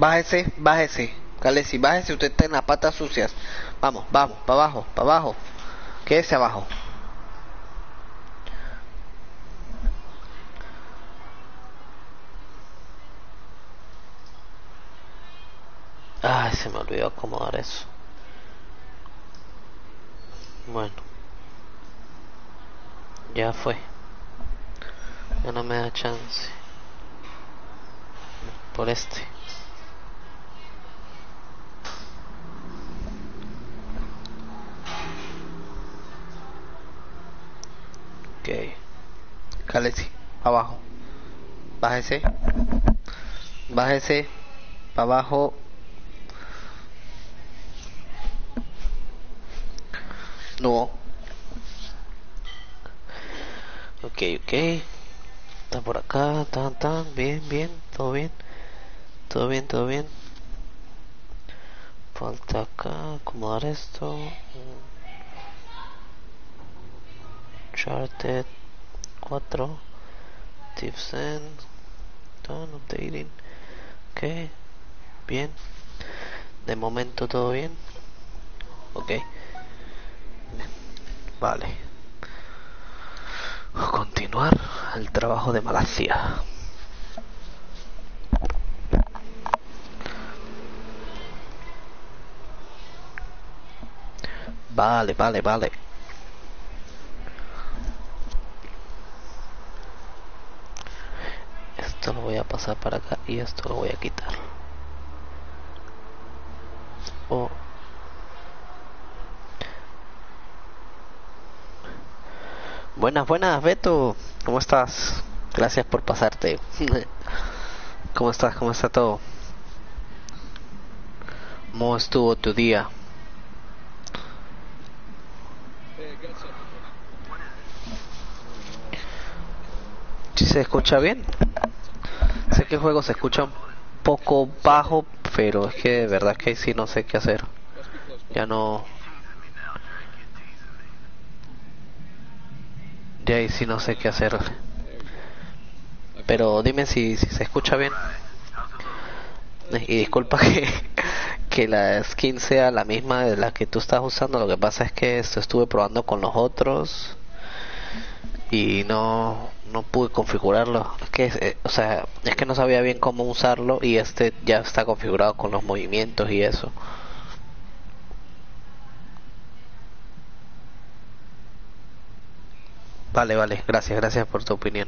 Bájese, bájese. Calesi, bájese, usted está en las patas sucias. Vamos, vamos, para abajo, para abajo. Quédese abajo. Ay, se me olvidó acomodar eso. Bueno, ya fue. Ya no me da chance. Por este. Ok. Calesi, abajo. Bájese. Bájese. Para abajo. No. Ok, ok. Está por acá. Tan, tan. Bien, bien. Todo bien. Todo bien, todo bien. Falta acá acomodar esto. Charted 4. Tips and done updating. Ok. Bien. De momento todo bien. Ok. Vale. Continuar el trabajo de Malasia. Vale, vale, vale. Esto lo voy a pasar para acá y esto lo voy a quitar. Oh. Buenas, buenas, Beto. ¿Cómo estás? Gracias por pasarte. ¿Cómo estás? ¿Cómo está todo? ¿Cómo estuvo tu día? ¿Sí se escucha bien? Sé que el juego se escucha un poco bajo, pero es que de verdad que sí no sé qué hacer. Ya no... Ya ahí sí no sé qué hacer. Pero dime si se escucha bien. Y disculpa que la skin sea la misma de la que tú estás usando. Lo que pasa es que esto estuve probando con los otros y no pude configurarlo. Es que o sea, es que no sabía bien cómo usarlo y este ya está configurado con los movimientos y eso. Vale, vale, gracias, gracias por tu opinión.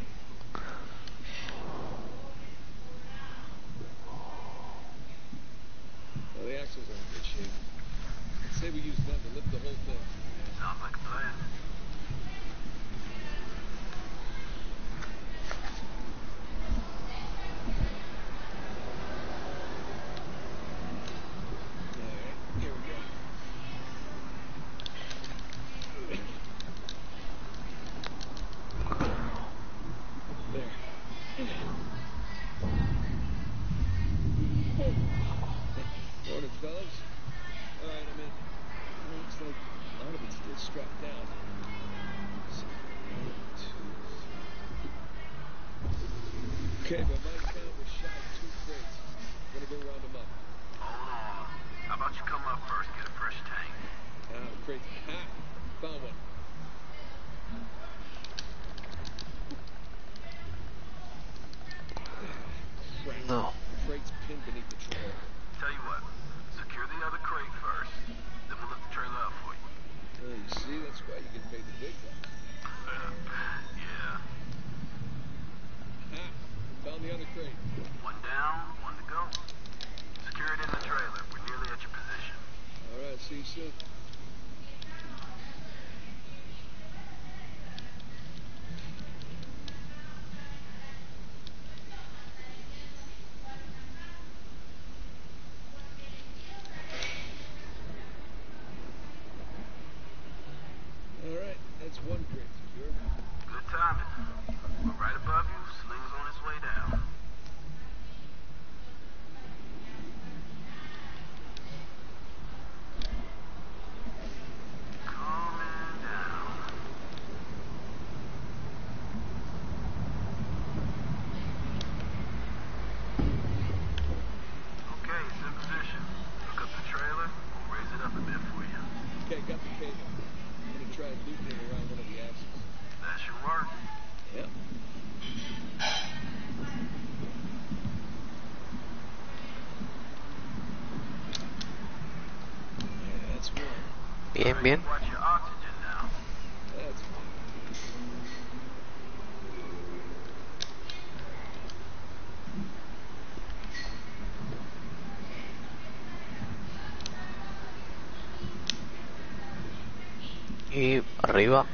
No. got the cable. I'm gonna try and loop it around one of the axes. That should work. Yep. Yeah, that's one. Bien, bien. Watch your oxygen now. That's fine. Y arriba.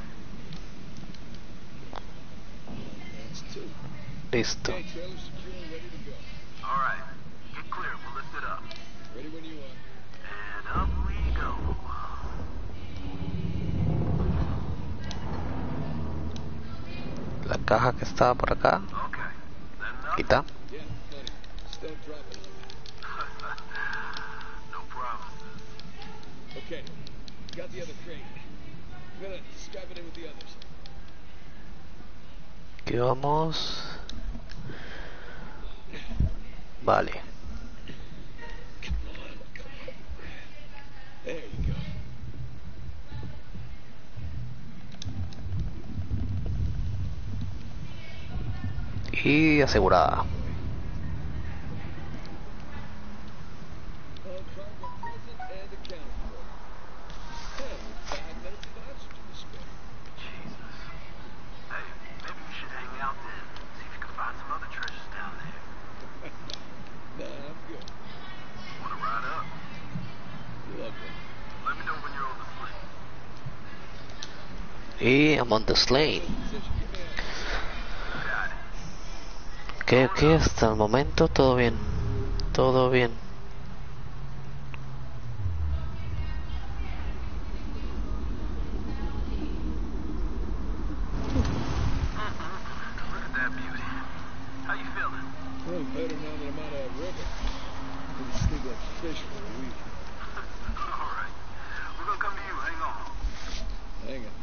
That's two. Listo. Okay, trailer secure and ready to go. All right. Get clear. We'll lift it up. Ready when you are. And up we go. La caja que estaba por acá. Okay. That enough? Quita. Yeah, plenty. Just don't drop it on me. No promises. Okay. Got the other crate. I'm gonna strap it in with the others. Aquí vamos. Vale. Come on. There you go. Y asegurada. All cargo present and accounted for. Hey, 5 minutes of oxygen to spare. Jesus. Hey, maybe we should hang out then. See if you can find some other treasures down there. Nah, I'm good. Wanna ride up? Lovely. Let me know when you're on the plane. Y I'm on the slane. Position. Give me Got it. Que hasta el momento todo bien. Todo bien. Look at that beauty. How you feeling? Oh, better now that I'm out of that river. I can sleep like fish for a week. All right. We're gonna come to you. Hang on. Hang on.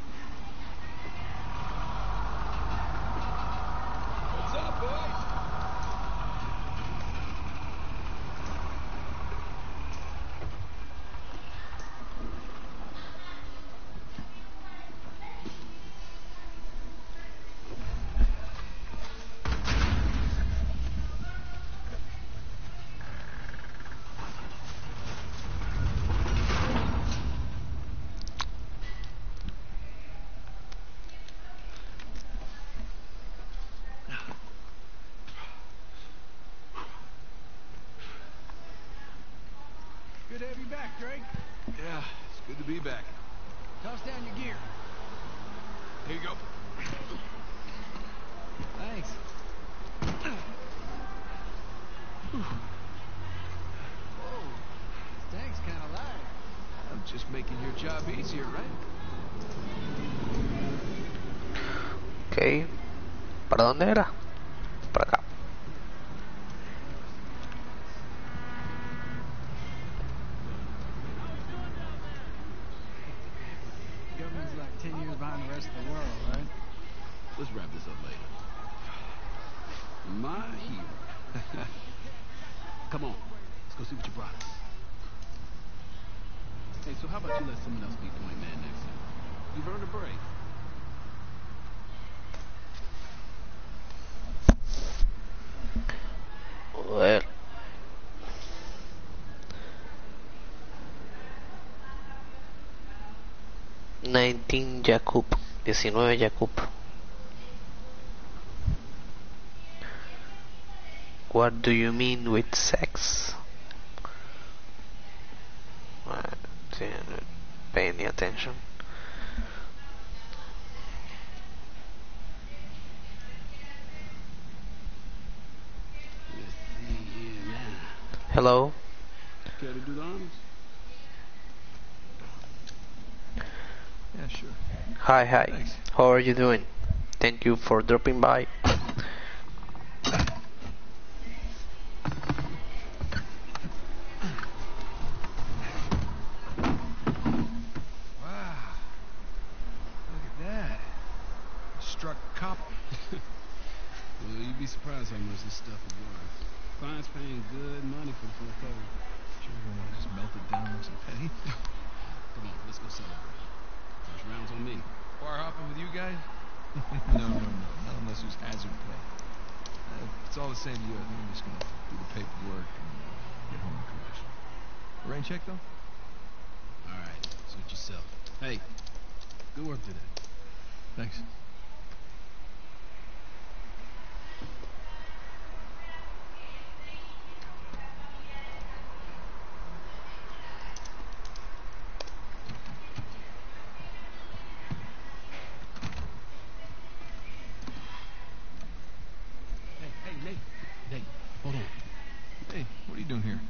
What's up, boys? Good to have you back, Drake. Yeah, it's good to be back. Toss down your gear. Here you go. Thanks. Whoa. This tank's kind of light. I'm just making your job easier, right? Ok. ¿Para dónde era? Para acá. Government's like 10 years behind the rest of the world, right? Let's wrap this up later. My hero. Come on. Let's go see what you brought us. Hey, so how about you let someone else be point man next time? You've earned a break. Joder. 19 Jakub. 19 Jakub. What do you mean with sex? Didn't pay any attention. Let's see here now. Hello. Care to do the honors? Yeah, sure. Hi. Thanks. How are you doing? Thank you for dropping by. Wow. Look at that. Struck copper. Well, you'd be surprised how much this stuff is worth. Clients paying good money for the full cover. Sure you don't want to just melt it down with some penny. Come on, let's go celebrate. First round's on me. Bar hopping with you guys? No. Not unless there's hazard pay. It's all the same to you. I think I'm just gonna do the paperwork and get home to crash. Rain check though? All right, suit yourself. Hey, good work today. Thanks. Hey, Nate, hold on. Hey, what are you doing here?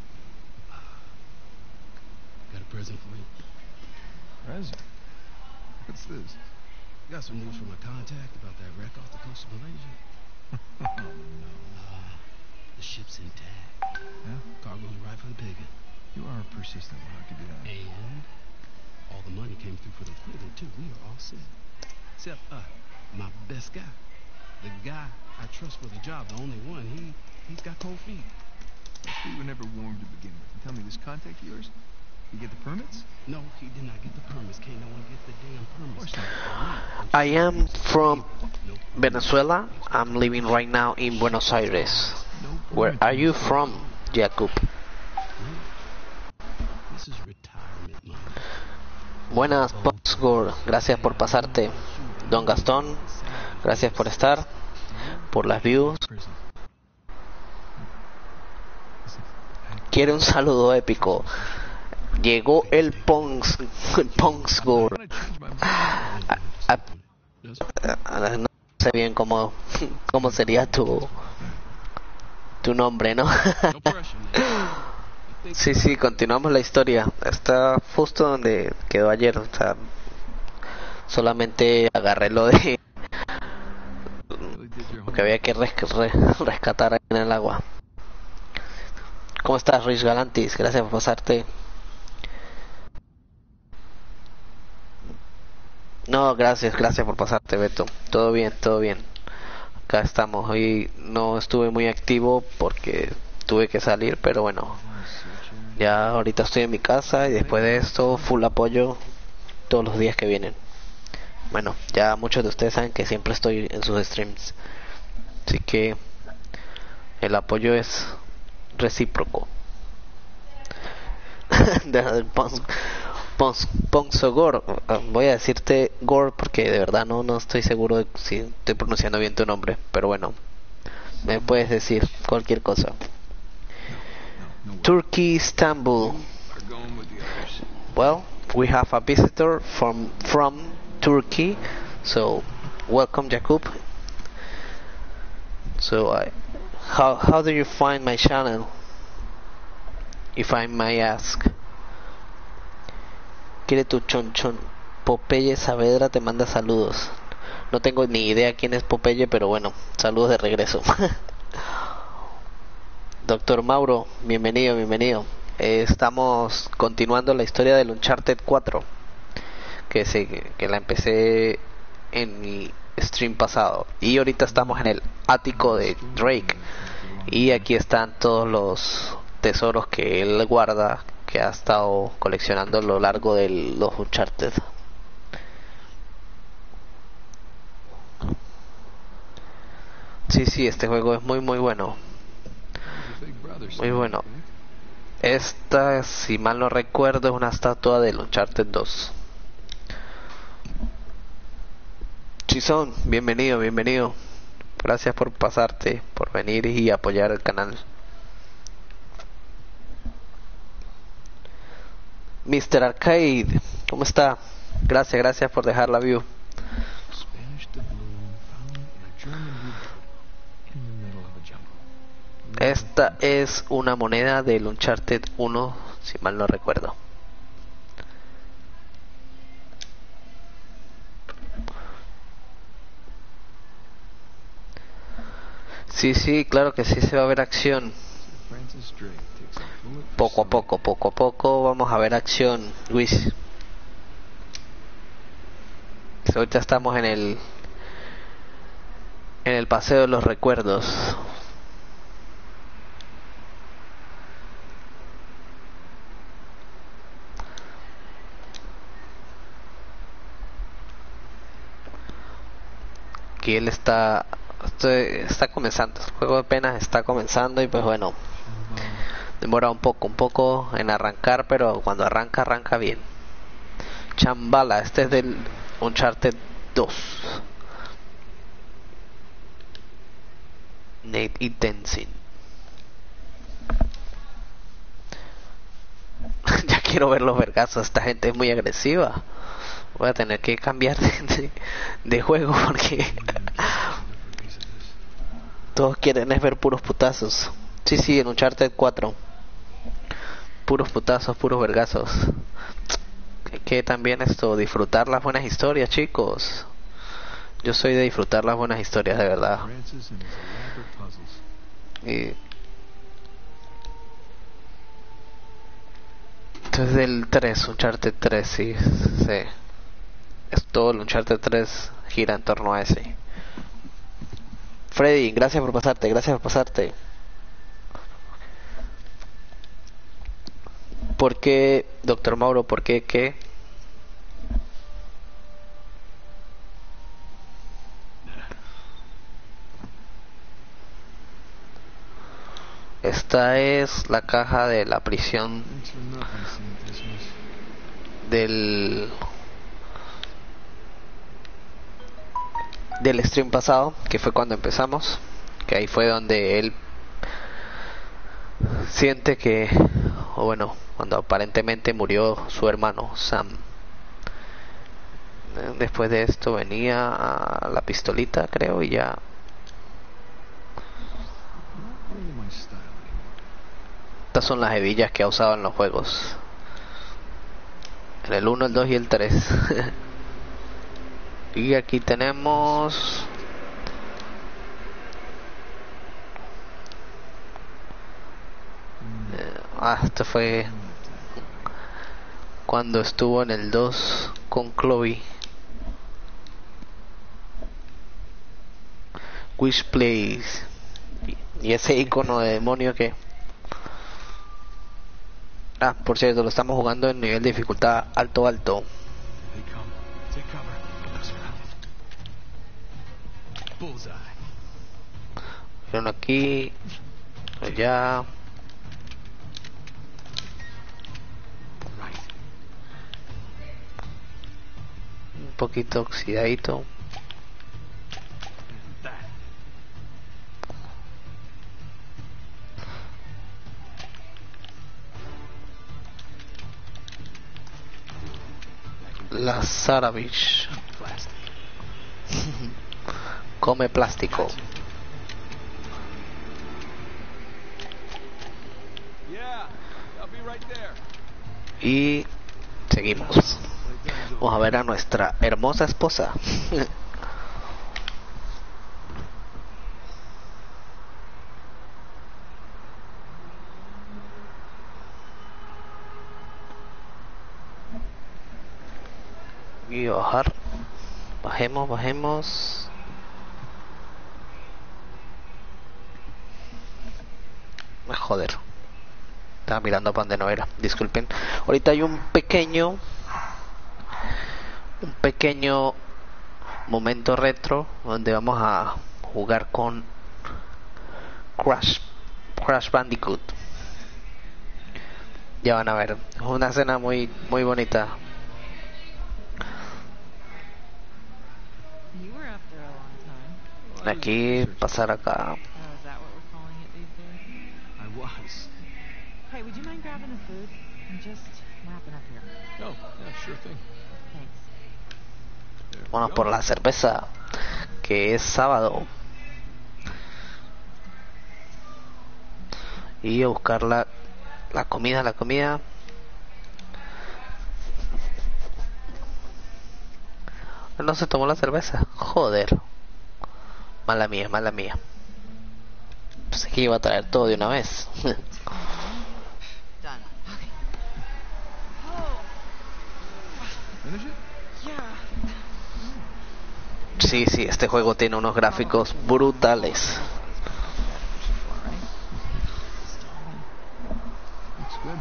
Got a present for you. Present? What's this? Got some news from my contact about that wreck off the coast of Malaysia. Oh no. The ship's intact. Yeah? Cargo's right for the picking. You are persistent when I can do that. And all the money came through for the equipment too. We are all set. Except my best guy. The guy I trust for the job, the only one. He's got cold feet. Those feet were never warm to begin with. And tell me, this contact of yours? You get the permits? No, he did not get the permits. Can't no one get the damn permits. Of course I am from Venezuela. I'm living right now in Buenos Aires. Where are you from, Jacob? This is retirement money. Buenas, Poxgor. Gracias por pasarte. Don Gastón, gracias por estar, por las views. Prison. Quiere un saludo épico. Llegó el Pongsgor. No sé bien cómo sería tu nombre, ¿no? No pressure, man. Sí, continuamos la historia. Está justo donde quedó ayer. O sea, solamente agarré lo de lo que había que rescatar ahí en el agua. ¿Cómo estás, Rich Galantis? Gracias por pasarte. No, gracias por pasarte, Beto. Todo bien. Acá estamos. Hoy no estuve muy activo porque tuve que salir, pero bueno. Ya ahorita estoy en mi casa y después de esto, full apoyo todos los días que vienen. Bueno, ya muchos de ustedes saben que siempre estoy en sus streams. Así que el apoyo es recíproco. Ponsogor, voy a decirte Gore porque de verdad no estoy seguro de si estoy pronunciando bien tu nombre, pero bueno, me puedes decir cualquier cosa. Turkey, Istanbul. Well, we have a visitor from Turkey, so welcome, Jakub. So how do you find my channel, if I may ask? Quiere tu chonchón. Popeye Saavedra te manda saludos. No tengo ni idea quién es Popeye, pero bueno, saludos de regreso. Doctor Mauro, bienvenido. Estamos continuando la historia del Uncharted 4, que la empecé en mi stream pasado. Y ahorita estamos en el ático de Drake. Y aquí están todos los tesoros que él guarda, que ha estado coleccionando a lo largo de los Uncharted. Sí, este juego es muy bueno. Muy bueno. Esta, si mal no recuerdo, es una estatua del Uncharted 2. Chizón, bienvenido. Gracias por pasarte, por venir y apoyar el canal. Mr. Arcade, ¿cómo está? Gracias por dejar la view. Esta es una moneda del Uncharted 1, si mal no recuerdo. Sí, claro que sí se va a ver acción. Poco a poco vamos a ver acción, Luis. Ahorita estamos en el paseo de los recuerdos. aquí él está comenzando, el juego apenas está comenzando y pues bueno, demora un poco en arrancar, pero cuando arranca bien. Chambala, este es del Uncharted 2. Nate y Tenzin. Ya quiero ver los vergazos, esta gente es muy agresiva. Voy a tener que cambiar de juego porque todos quieren es ver puros putazos. Sí, en Uncharted 4. Puros putazos, puros vergazos. Hay que también disfrutar las buenas historias, chicos. Yo soy de disfrutar las buenas historias, de verdad. Francis and his elaborate puzzles. Y entonces del 3, Uncharted 3, sí. Es todo el Uncharted 3 gira en torno a ese. Freddy, gracias por pasarte. ¿Por qué, doctor Mauro? ¿Por qué qué? Esta es la caja de la prisión Thanks for nothing, Saint Dismas. del stream pasado, que fue cuando empezamos, que ahí fue donde él siente que, o bueno, cuando aparentemente murió su hermano Sam. Después de esto venía a la pistolita, creo, y ya. Not really my style anymore. Estas son las hebillas que ha usado en los juegos. En el 1, el 2 y el 3. Y aquí tenemos esto fue cuando estuvo en el 2 con Chloe. Wish Plays. Y ese icono de demonio que... por cierto, lo estamos jugando en nivel de dificultad alto. They come. Take cover. Bullseye. Pero aquí, allá. Right. Un poquito oxidadito. That. Lazarevich Plastic. come plástico. Yeah, I'll be right there. Y seguimos. Vamos a ver a nuestra hermosa esposa. Y bajar. Bajemos. Joder. Estaba mirando para donde no era. Disculpen. Ahorita hay un pequeño momento retro donde vamos a jugar con Crash Bandicoot. Ya van a ver. Es una escena muy bonita. You were up there a long time. Aquí, pasar acá. Oh, is that what we're calling it these days? I was. Hey, would you mind grabbing the food? I'm just wrapping up here. Oh, yeah, sure thing. Thanks. There we Vamos go. por la cerveza, que es sábado. Y a buscar la comida. No se tomó la cerveza. Joder. Mala mía. Pensé que iba a traer todo de una vez. Done. Okay. Finish it? Yeah. Sí, este juego tiene unos gráficos brutales. Looks good.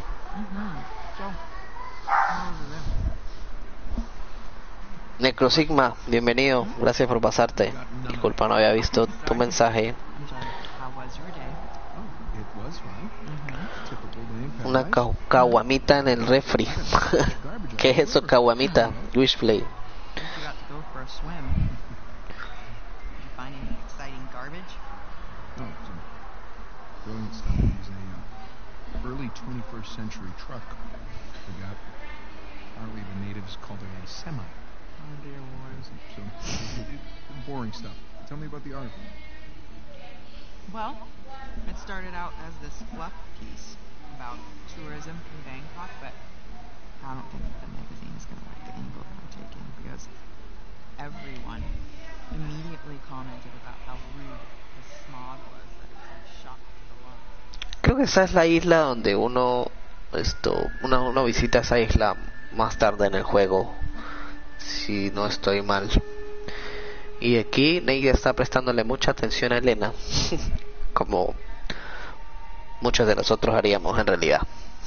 Necrosigma, bienvenido, gracias por pasarte. Disculpa, no había visto tu mensaje. How was your day? Oh, it was fine. Typical day in Una paradise. caguamita en el refri. ¿Qué es eso, caguamita? Wishplay. You got to go for a swim. Did you find any exciting garbage? Oh, it's a brilliant stuff. It was a early 21st century truck. We got apparently the natives called it a semi. Oh dear Lord. So boring stuff. Tell me about the article. Well, it started out as this fluff piece about tourism in Bangkok, but I don't think the magazine is going to like the angle that I'm taking because everyone immediately commented about how rude the smog was, that it's like shock to the lungs. Creo que esa es la isla donde uno visita esa isla más tarde en el juego, si no estoy mal. Y aquí Nate está prestándole mucha atención a Elena, como muchos de nosotros haríamos en realidad.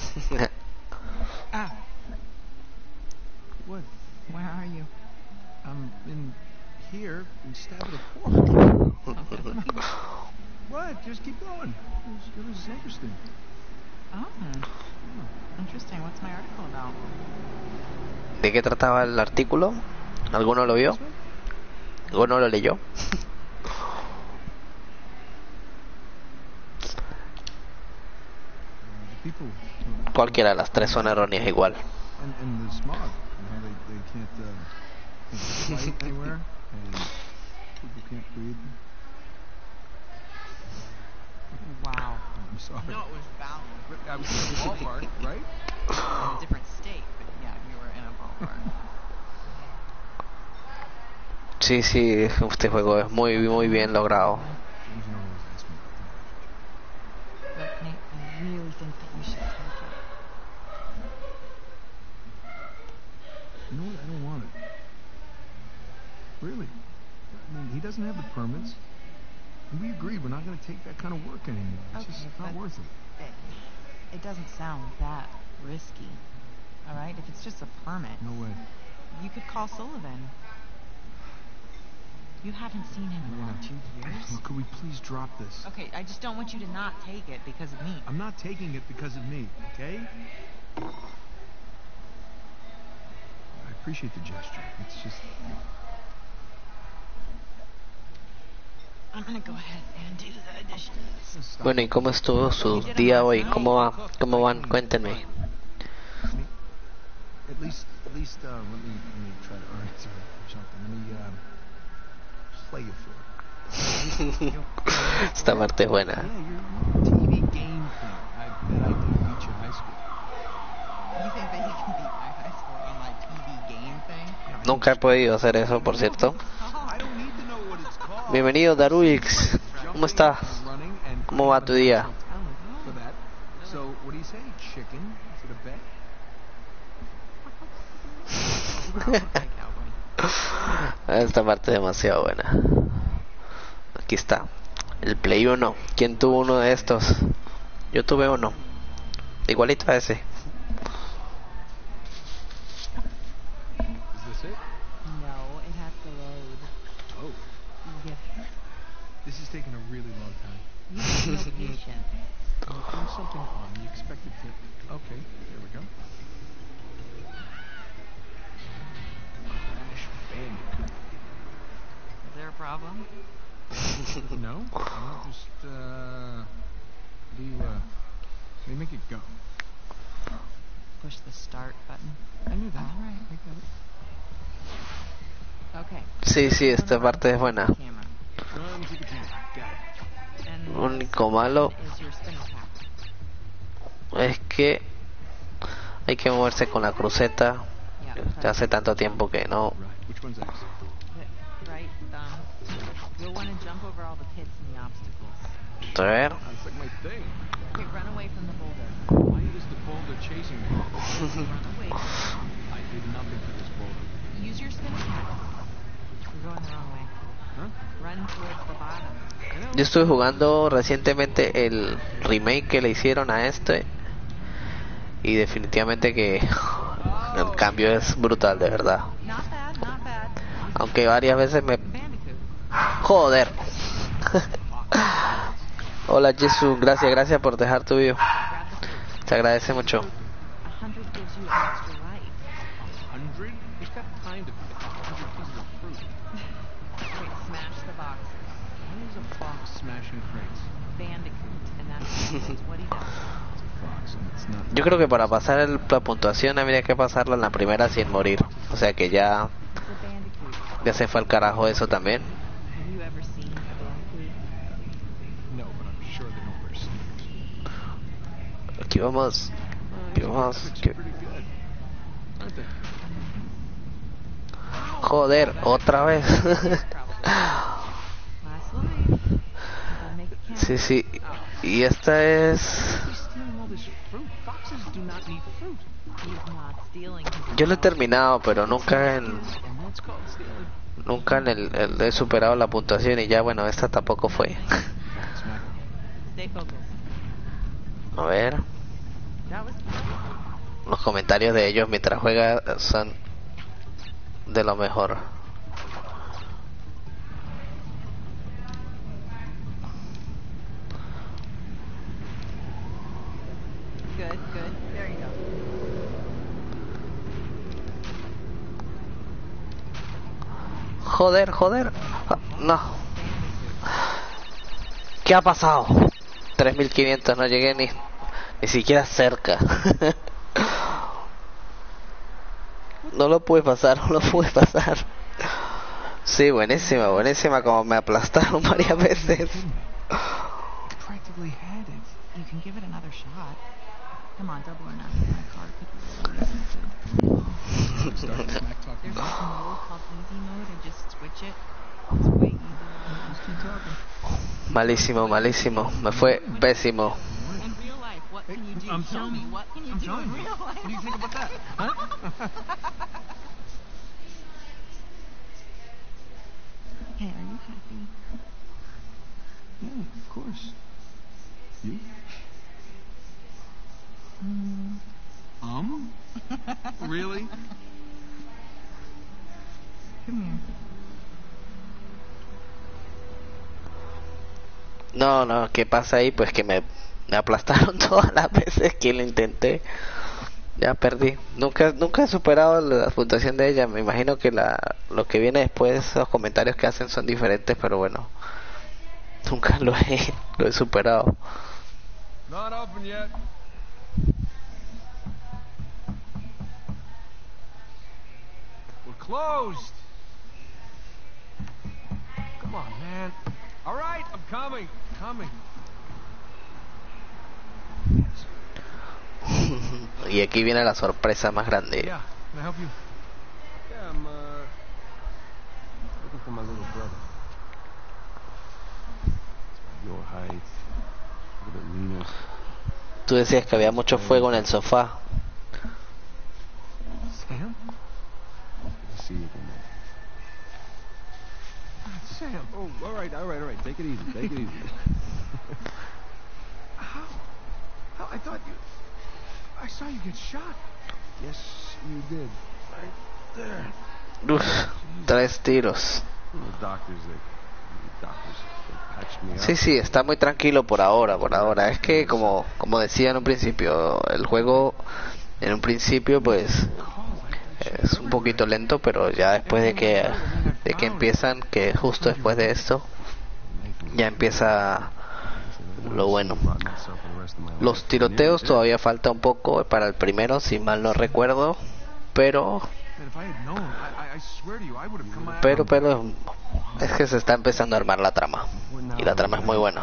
Ah. What? Where are you? I'm in here instead of the porch. What? Just keep going. It was interesting. Oh, interesting. What's my article about? ¿De qué trataba el artículo? ¿Alguno lo vio? ¿Alguno lo leyó? The people Cualquiera de las tres son erróneas igual. and the smog. They can't fly anywhere, and people can't breathe. Wow. I'm sorry. No, it was Valley. I was in the ballpark, right? In a different state, but yeah, you were in a ballpark. Sí, sí, este juego es muy bien logrado. You can always ask me about the But Nate, I really think that you should take it. You know what? I don't want it. Really. I mean, he doesn't have the permits. And we agreed we're not going to take that kind of work anymore. It's Okay, just not but- worth it. It doesn't sound that risky. All right, if it's just a permit, No way. you could call Sullivan. You haven't seen him in what, 2 years? Look, could we please drop this? Okay, I just don't want you to not take it because of me. I'm not taking it because of me, okay? I appreciate the gesture. It's just... I'm gonna go ahead and do the dishes. Stop. Bueno, ¿y cómo estuvo su día hoy? ¿Cómo va? ¿Cómo van? Cuéntenme. Let me- At least, let me try to earn it or something. Let me, play it for you. Esta parte es buena. Yeah, your TV game thing. I bet I can beat you in high school. You think that you can beat my high score on my TV game thing? Nunca he podido hacer eso, por cierto. I don't need to know what it's called. Bienvenido, Daruix. ¿Cómo estás? Running and ¿Cómo va tu día? for that. So, what do you say? Chicken? Is it a bet? Okay, cowboy. Esta parte es demasiado buena. Aquí está. El Play 1. ¿Quién tuvo uno de estos? Yo tuve uno. Igualito a ese. Is this it? No, it has to load. Oh, Yeah. this is taking a really long time. You have no patience. There's something on. You expect it to... Okay, there we go. Crash Bandicoot. Is there a problem? No? No, just, do you make it go? Push the start button. I knew that. All right. I got it. Okay. Sí, sí, esta parte es buena. Camera. Run to the camera. Got it. And Lo único malo is your spin attack. es que hay que moverse con la cruceta. Yeah. Hace tanto tiempo que no. Right. Which one's X? The right thumb. You'll want to jump over all the pits and the obstacles. A ver. That's like my thing. Okay, run away from the boulder. Why is the boulder chasing me? Run away. I did nothing to this boulder. Use your spin attack. You're going the wrong way. Huh? Run towards the bottom. Yo estuve jugando recientemente el remake que le hicieron a este. Y definitivamente que el cambio es brutal, de verdad. Not bad, not bad. Aunque varias veces me Bandicoot. Joder. Hola Jesús, gracias por dejar tu video. Te agradece mucho. 100 gives you an extra life. 100? Who's got time to pick 100 pieces of fruit? Wait, smash the boxes. Why is a fox smashing crates? Bandicoot, and that's what he does. It's a fox, and it's not. Yo creo que para pasar la puntuación habría que pasarla en la primera sin morir. O sea que ya It's a bandicoot. se fue al carajo eso también. Have you ever seen a bandicoot? No, but I'm sure they don't wear sneakers. Aquí vamos. Aquí vamos. Pretty good, aren't they? Joder, otra vez. Last life. Gotta make it count. Sí, sí. Y esta es... He's stealing all this fruit. Foxes do not eat fruit. He's not stealing. He's Yo lo he terminado, pero nunca en... And that's called stealing. Nunca en el he superado la puntuación y ya bueno, esta tampoco fue. Smack. Stay focused. A ver, That was los comentarios de ellos mientras juega son de lo mejor. good, good. There you go. Joder, joder. Ah, no. ¿Qué ha pasado? 3500, no llegué ni siquiera cerca. No lo pude pasar, no lo pude pasar. Sí, buenísima, buenísima, como me aplastaron varias veces. Practically had it. You can give it another shot. Come on, double or nothing. My card could be really easy. Start smack talking. There's this mode called easy mode and just switch it. It's way easier. Just keep talking. Malísimo, malísimo. Me fue pésimo. In real life, what can you do? I'm Tell telling me, you. what can you I'm do telling in you. real life? What do you think about that? Huh? Hey, are you happy? Yeah, of course. You? Really? Come here. No, no, ¿qué pasa ahí? Pues que me aplastaron todas las veces que lo intenté. Ya perdí. Nunca he superado la puntuación de ella. Me imagino que lo que viene después, los comentarios que hacen son diferentes, pero bueno. Nunca lo he superado. Not open yet. We're closed. Come on, man. All right, I'm coming. Coming. Y aquí viene la sorpresa más grande. Yeah, can I help you? Yeah, I'm looking for my little brother. Your height. A little bit leaner. Tú decías que había mucho fuego en el sofá. Sam? I'll see you again, man. Sam. Oh, all right. Take it easy. Take it easy. How? I thought you... I saw you get shot. Yes, you did. Right there. Uf, 3 tiros. The doctors, they patched me up. Sí, sí, está muy tranquilo por ahora. Es que como decía en un principio, el juego en un principio pues es un poquito lento, pero ya después de que empiezan, que justo después de esto ya empieza lo bueno. Los tiroteos todavía falta un poco para el primero, si mal no recuerdo, pero And if I had known, I swear to you, I would have come out. pero es que se está empezando a armar la trama y la trama es muy buena.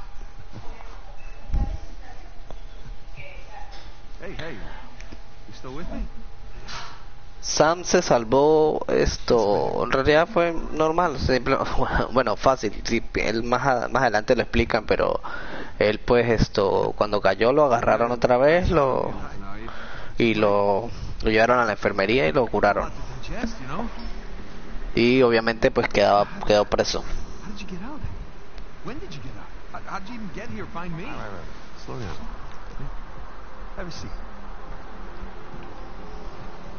Hey, you still with me? Sam se salvó esto, en realidad fue normal, bueno, fácil, sí, él más adelante lo explican, pero él pues esto, cuando cayó lo agarraron otra vez, lo llevaron a la enfermería y lo curaron, Digest, you know? y obviamente pues quedó preso. How did you get out? When did you get out? How did you even get here? Find me? All right. Slow down. Have a seat.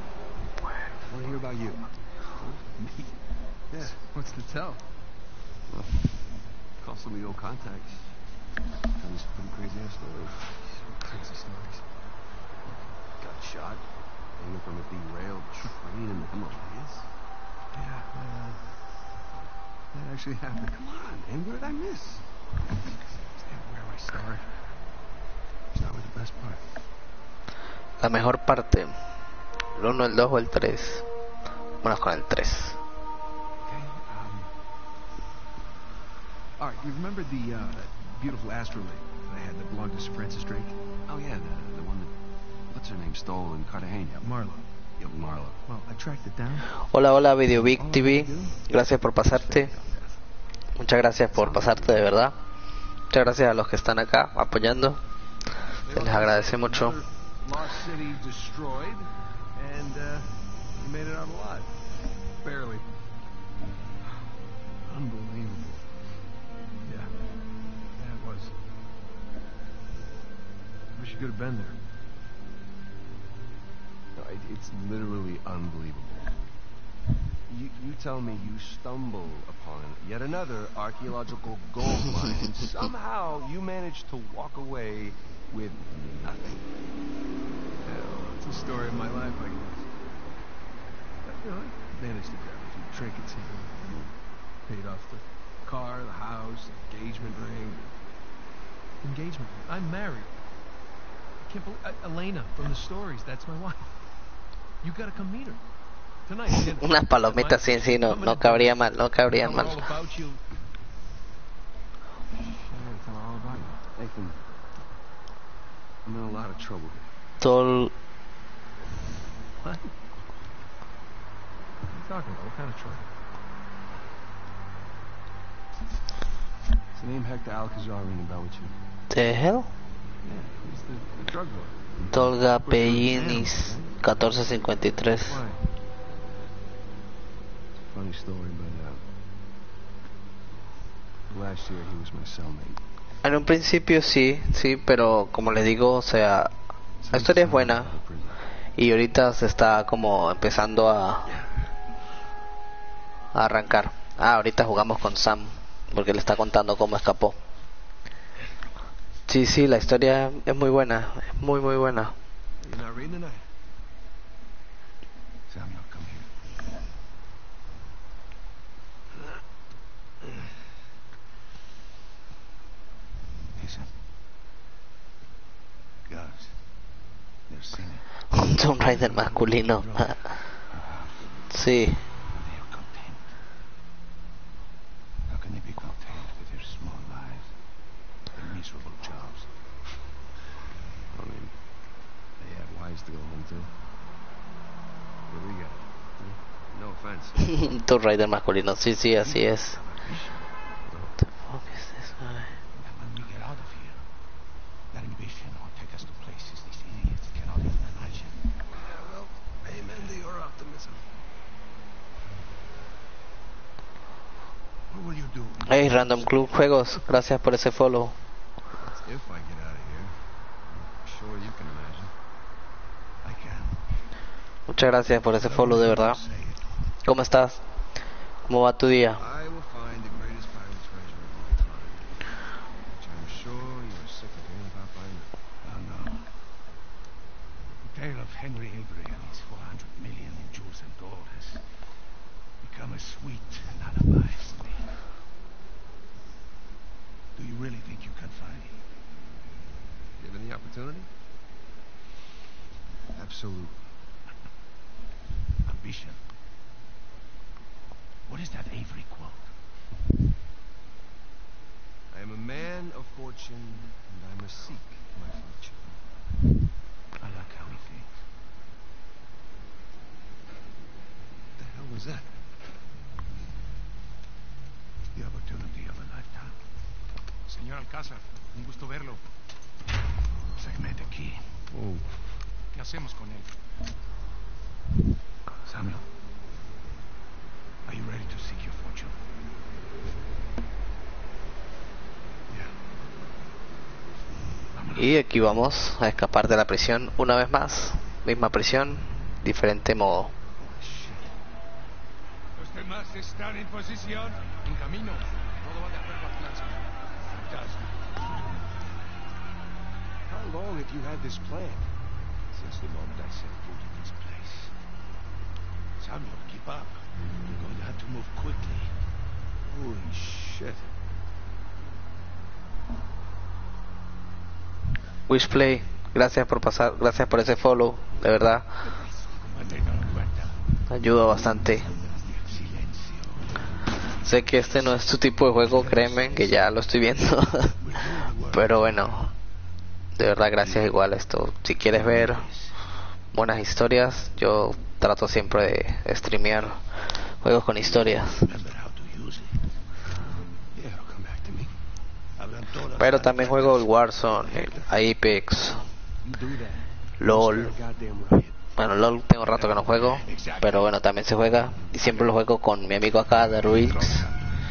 I want to hear about you. Me? Yeah. What's to tell? Call some of the old contacts. Tell me some pretty crazy ass stories. Crazy stories. Got shot, hanging from a derailed train in the Himalayas. Yeah, that actually happened. Come on, man, what did I miss? Where do I start? Start with the best part. La mejor parte. El 1, el 2 o el 3. Bueno, con el 3. Okay, all right, you remember the beautiful astrolabe that I had that belonged to Sir Francis Drake? Oh, yeah, the one that, what's her name, stole in Cartagena? Marlo. Yeah, Marlo. Well, I tracked it down. Hola, hola, VideoVic TV. Gracias por pasarte. Muchas gracias por pasarte, de verdad. Muchas gracias a los que están acá apoyando. Se les agradece mucho. Lost city destroyed, and you made it out alive. Barely. Unbelievable. Yeah, it was. Wish you could have been there. No, it's literally unbelievable. You tell me you stumble upon yet another archaeological gold mine, and somehow you managed to walk away with nothing. Hell, it's the story of my life, I guess. But, you know, I managed to grab a few trinkets here. Paid off the car, the house, engagement ring. Engagement ring? I'm married. I can't believe... Elena, from the stories, that's my wife. You gotta come meet her. Tonight, dinner. Unas palomitas, sí, no cabría mal, no cabrían mal. Nathan, I'm in a lot of trouble here. Todo What? What are you talking about? What kind of trouble? Is the name Hector Alcazar ringing a bell with you? the hell. Yeah, he's the drug lord. Tolga Pellinis 1453. Why? Funny story, but last year he was my cellmate. En un principio sí, pero como les digo, o sea, la historia es buena y ahorita se está como empezando a arrancar. Ahorita jugamos con Sam porque le está contando cómo escapó. Sí, la historia es muy buena, es muy buena. You're not reading tonight? Samuel, come here. Listen. Guys, they're singing. Un Tomb Raider masculino. Sí. They are content. How can they be content with their small lives, their miserable jobs? I mean, they have wives to go home to. What do we got? No offense. Un Tomb Raider masculino, sí, así es. What the fuck is this guy? And when we get out of here, that ambition will take us to places these idiots cannot even imagine. Yeah, well, amen to your optimism. What will you do? Hey, Random Club Juegos, gracias por ese follow. That's if I get out of here. I'm sure you can imagine. I can. Muchas gracias por ese follow, de verdad. Say it. ¿Cómo estás? ¿Cómo va tu día? I will find the greatest pirate treasure of all time, which I'm sure you're sick of hearing about by now. No. The tale of Henry Avery and his 400 million in jewels and gold has become a sweet lullaby for me. Do you really think you can find it? Given the opportunity? Absolute. Ambition. What is that Avery quote? I am a man of fortune, and I must seek my fortune. I like how he thinks. What the hell was that? The opportunity of a lifetime. Señor Alcázar, un gusto verlo. Segmente aquí. Oh, ¿Qué hacemos con él? Samuel. Are you ready to seek your fortune? Yeah. Y aquí vamos a escapar de la prisión una vez más. Misma prisión, diferente modo. Los demás están en posición. En camino. de acuerdo al plan, señor. Fantastic. How long have you had this plan? Since the moment I set foot in this place. Samuel, keep up. You're going to have to move quickly. Holy shit. Wishplay, gracias por pasar, gracias por ese follow, de verdad, ayuda bastante. Sé que este no es tu tipo de juego, créeme, que ya lo estoy viendo. Pero bueno, de verdad gracias igual esto. Si quieres ver buenas historias, yo trato siempre de streamear juegos con historias. Pero también juego el Warzone, el Apex, LOL. Bueno, LOL tengo rato que no juego, pero bueno, también se juega. Y siempre lo juego con mi amigo acá, The Ruix.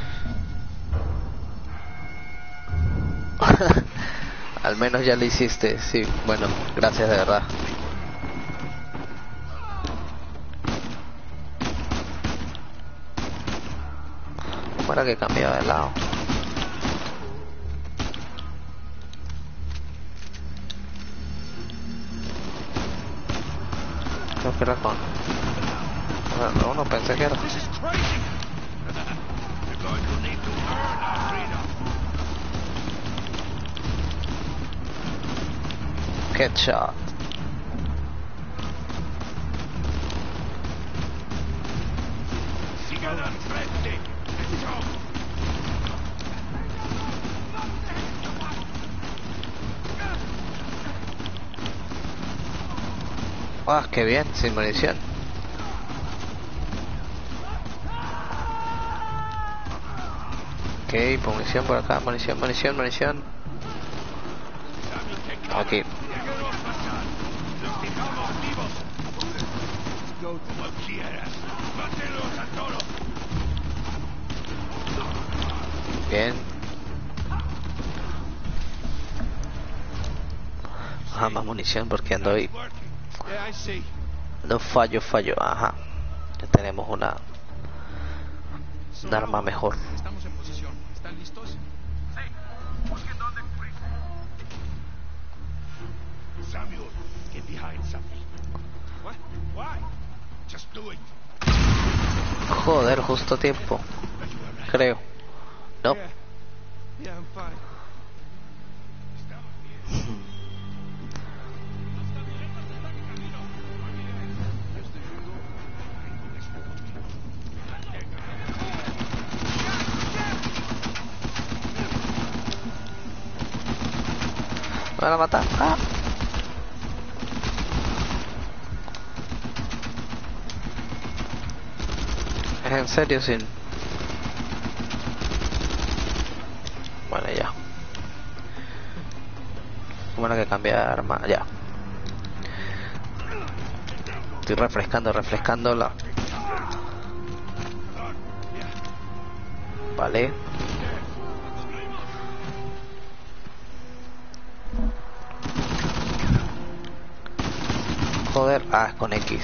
Al menos ya lo hiciste, sí. Bueno, gracias de verdad. ¿Cómo era que cambiaba de lado? Creo que era con... Bueno, no pensé que era. Headshot. Ah, qué bien, sin munición. Ok, munición por acá, munición. Aquí. Bien. Ajá, más munición porque ando ahí. No fallo, ajá. Ya tenemos un arma mejor. Estamos en posición. ¿Están listos? Samuel, get behind something. What? Why? Just do it. Joder, justo a tiempo. Creo. No. Yeah, I'm fine. Me van a matar. Ah. Es en serio, sin. Bueno, ya. Bueno, que cambia de arma. Ya. Estoy refrescándola. Vale. Joder, es con X.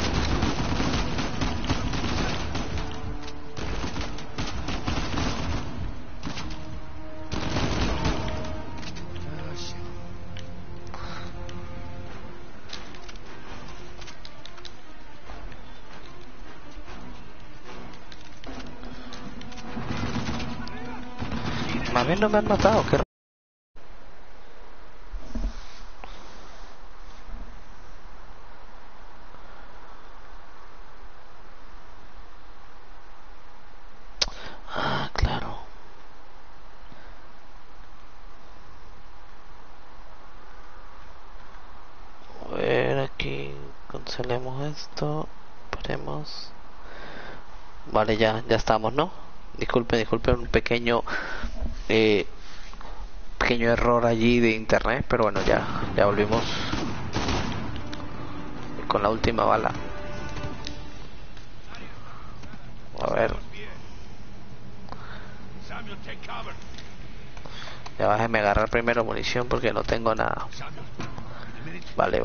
Más bien no me han matado, qué. Claro. A ver, aquí cancelemos esto. Esperemos. Vale, ya estamos, ¿no? Disculpen, un pequeño error allí de internet, pero bueno, ya volvimos con la última bala. A ver. Ya bájeme a agarrar primero munición porque no tengo nada. Vale.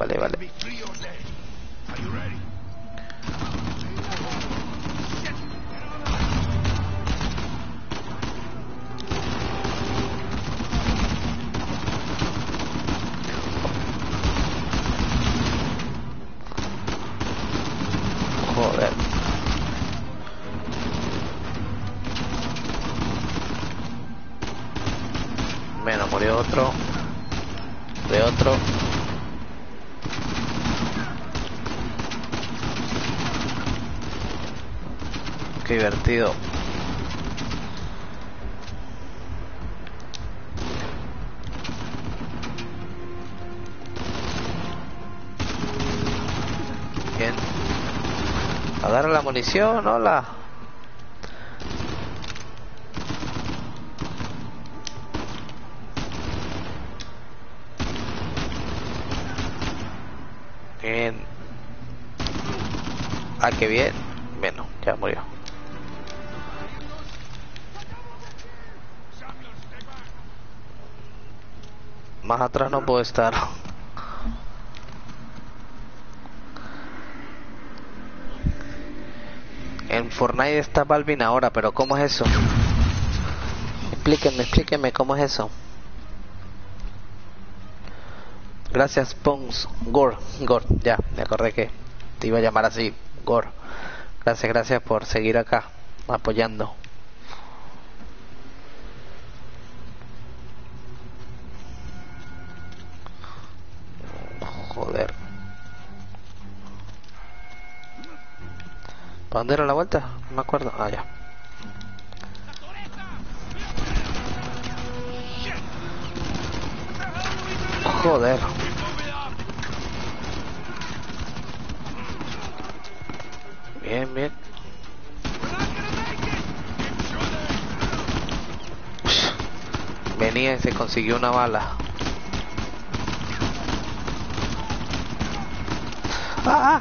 Joder. Bueno, murió otro. De otro. Qué divertido. Bien. Agarra la munición, hola. Bien. Ah, qué bien. Bueno, ya murió. Más atrás no puedo estar. En Fortnite está Balvin ahora, pero ¿cómo es eso? Explíquenme cómo es eso. Gracias, Pons. Gore, ya, me acordé que te iba a llamar así, Gore. Gracias por seguir acá, apoyando. Joder. ¿Para dónde era la vuelta? No me acuerdo. Ah, ya. Joder. Bien. Venía y se consiguió una bala. ¡Ah!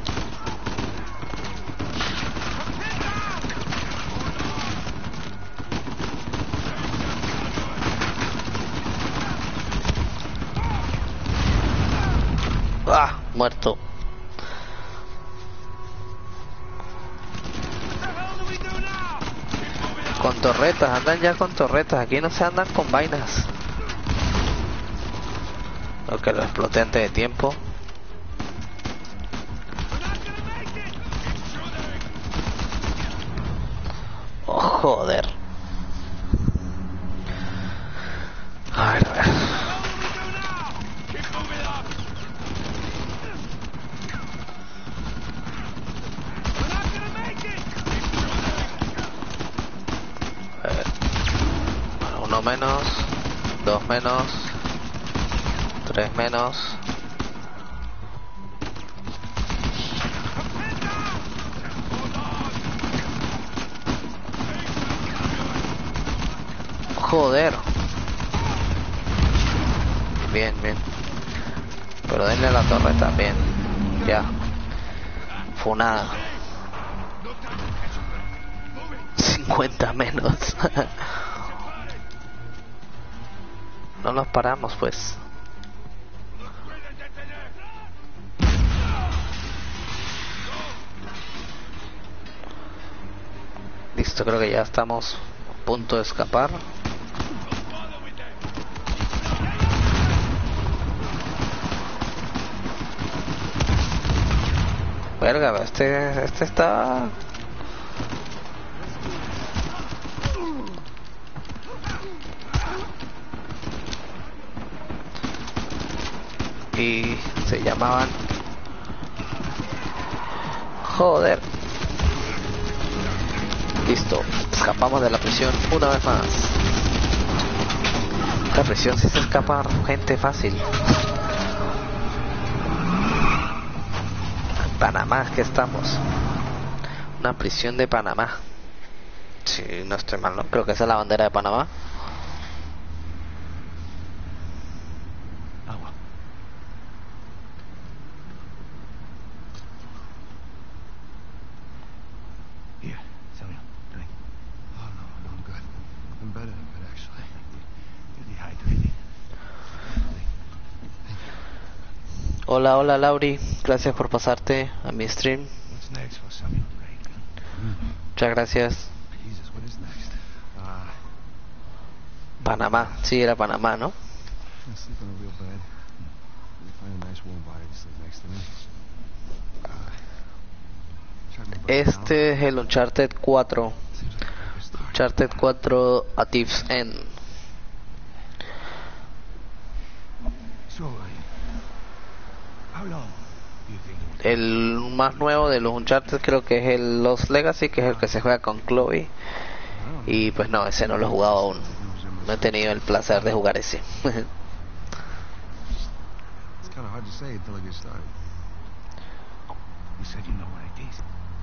¡Ah! Muerto. Con torretas, andan ya con torretas. Aquí no se andan con vainas. Lo que lo exploté antes de tiempo. Oh, joder. A ver. Uno menos, dos menos, tres menos. Joder. Bien. Pero denle a la torre también. Ya. Funada. 50 menos. No nos paramos, pues. Listo, creo que ya estamos a punto de escapar. Verga, este está... Y se llamaban... Joder. Listo, escapamos de la prisión una vez más. Esta prisión sí se escapa gente fácil. En Panamá que estamos. Una prisión de Panamá. Si no estoy mal, ¿no? Creo que esa es la bandera de Panamá. Agua. Here, Samuel, drink. Oh, no, I'm good. I'm better, actually. You're dehydrated. Hola Lauri, gracias por pasarte a mi stream. What's next for Samuel? Drink. Muchas gracias. Jesus, what is next? Panamá, sí era Panamá, ¿no? I sleep on a real bed. You find a nice warm body to sleep next to me. Try Este es el Uncharted 4. Uncharted 4 A Thief's End. So, how long do you think? El más nuevo de los Uncharted creo que es el Lost Legacy, que es el que se juega con Chloe. Y pues no, ese no lo he jugado aún. No he tenido el placer de jugar ese. It's kind of hard to say until I get started. You said you know what it is.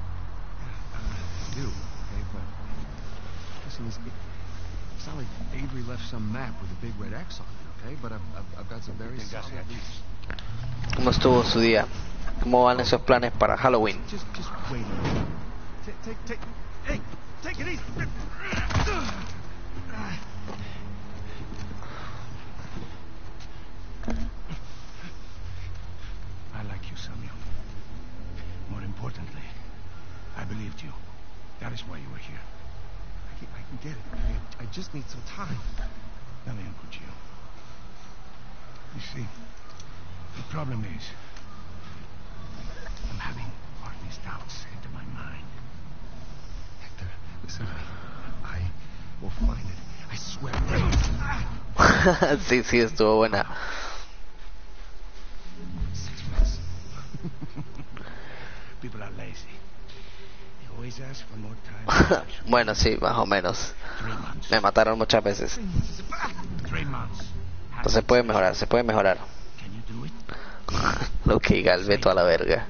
I do, okay, but listen, it's not like Avery left some map with a big red X on it, okay? But I've got some very solid leads. ¿Cómo estuvo su día? ¿Cómo van esos planes para Halloween? Just wait a minute. Hey, take it easy. I like you, Samuel. More importantly, I believed you. That is why you were here. I can get it, okay? I just need some time. Dame un cuchillo. You see, the problem is, I'm having all these doubts into my mind. Hector, listen, I will find it. I swear. Sí, estuvo buena. 6 months. People are lazy. They always ask for more time. Bueno, sí, más o menos. 3 months. Me mataron muchas veces. 3 months. Entonces puede mejorar, se puede mejorar. Can you do it? Lo que diga el Beto a la verga.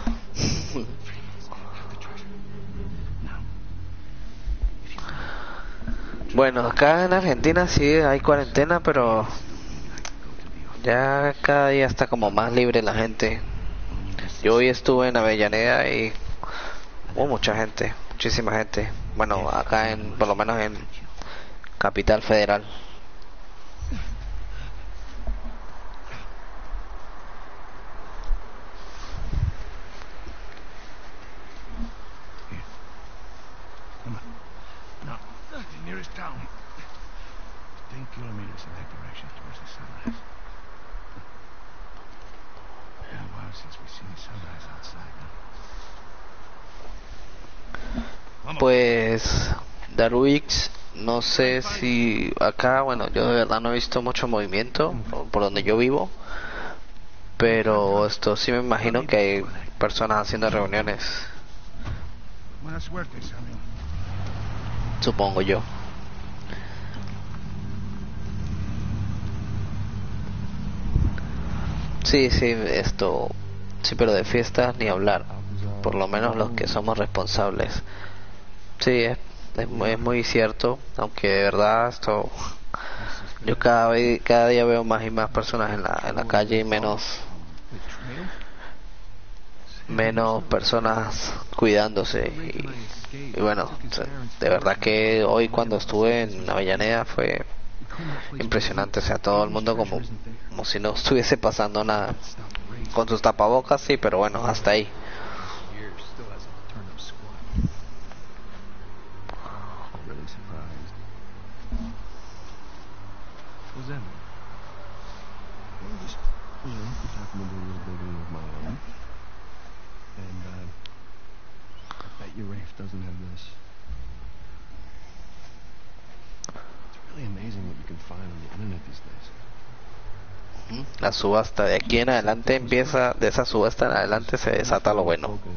Bueno, acá en Argentina sí hay cuarentena, pero ya cada día está como más libre la gente. Yo hoy estuve en Avellaneda y hubo mucha gente, muchísima gente. Bueno, acá por lo menos en Capital Federal. Come on. Now, the nearest town. 10 kilometers in that direction towards the sunrise. Been a while since we've seen the sunrise outside, huh? Pues Darwix, no sé si acá, bueno, yo de verdad no he visto mucho movimiento por donde yo vivo, pero esto sí me imagino que hay personas haciendo reuniones, Buena suerte, Samuel. supongo yo. Sí, esto, sí, pero de fiestas ni hablar, por lo menos los que somos responsables. Sí, es muy cierto, aunque de verdad esto, yo cada día veo más y más personas en la calle y menos personas cuidándose y bueno, de verdad que hoy cuando estuve en Avellaneda fue impresionante, o sea, todo el mundo como si no estuviese pasando nada, con sus tapabocas, sí, pero bueno, hasta ahí. Really surprised. What's that? Well, just, talking into a little building of my own. And, I bet your Rafe doesn't have this. It's really amazing what you can find on the internet these days. La subasta de aquí en adelante empieza, de esa subasta en adelante se desata lo bueno. Crap,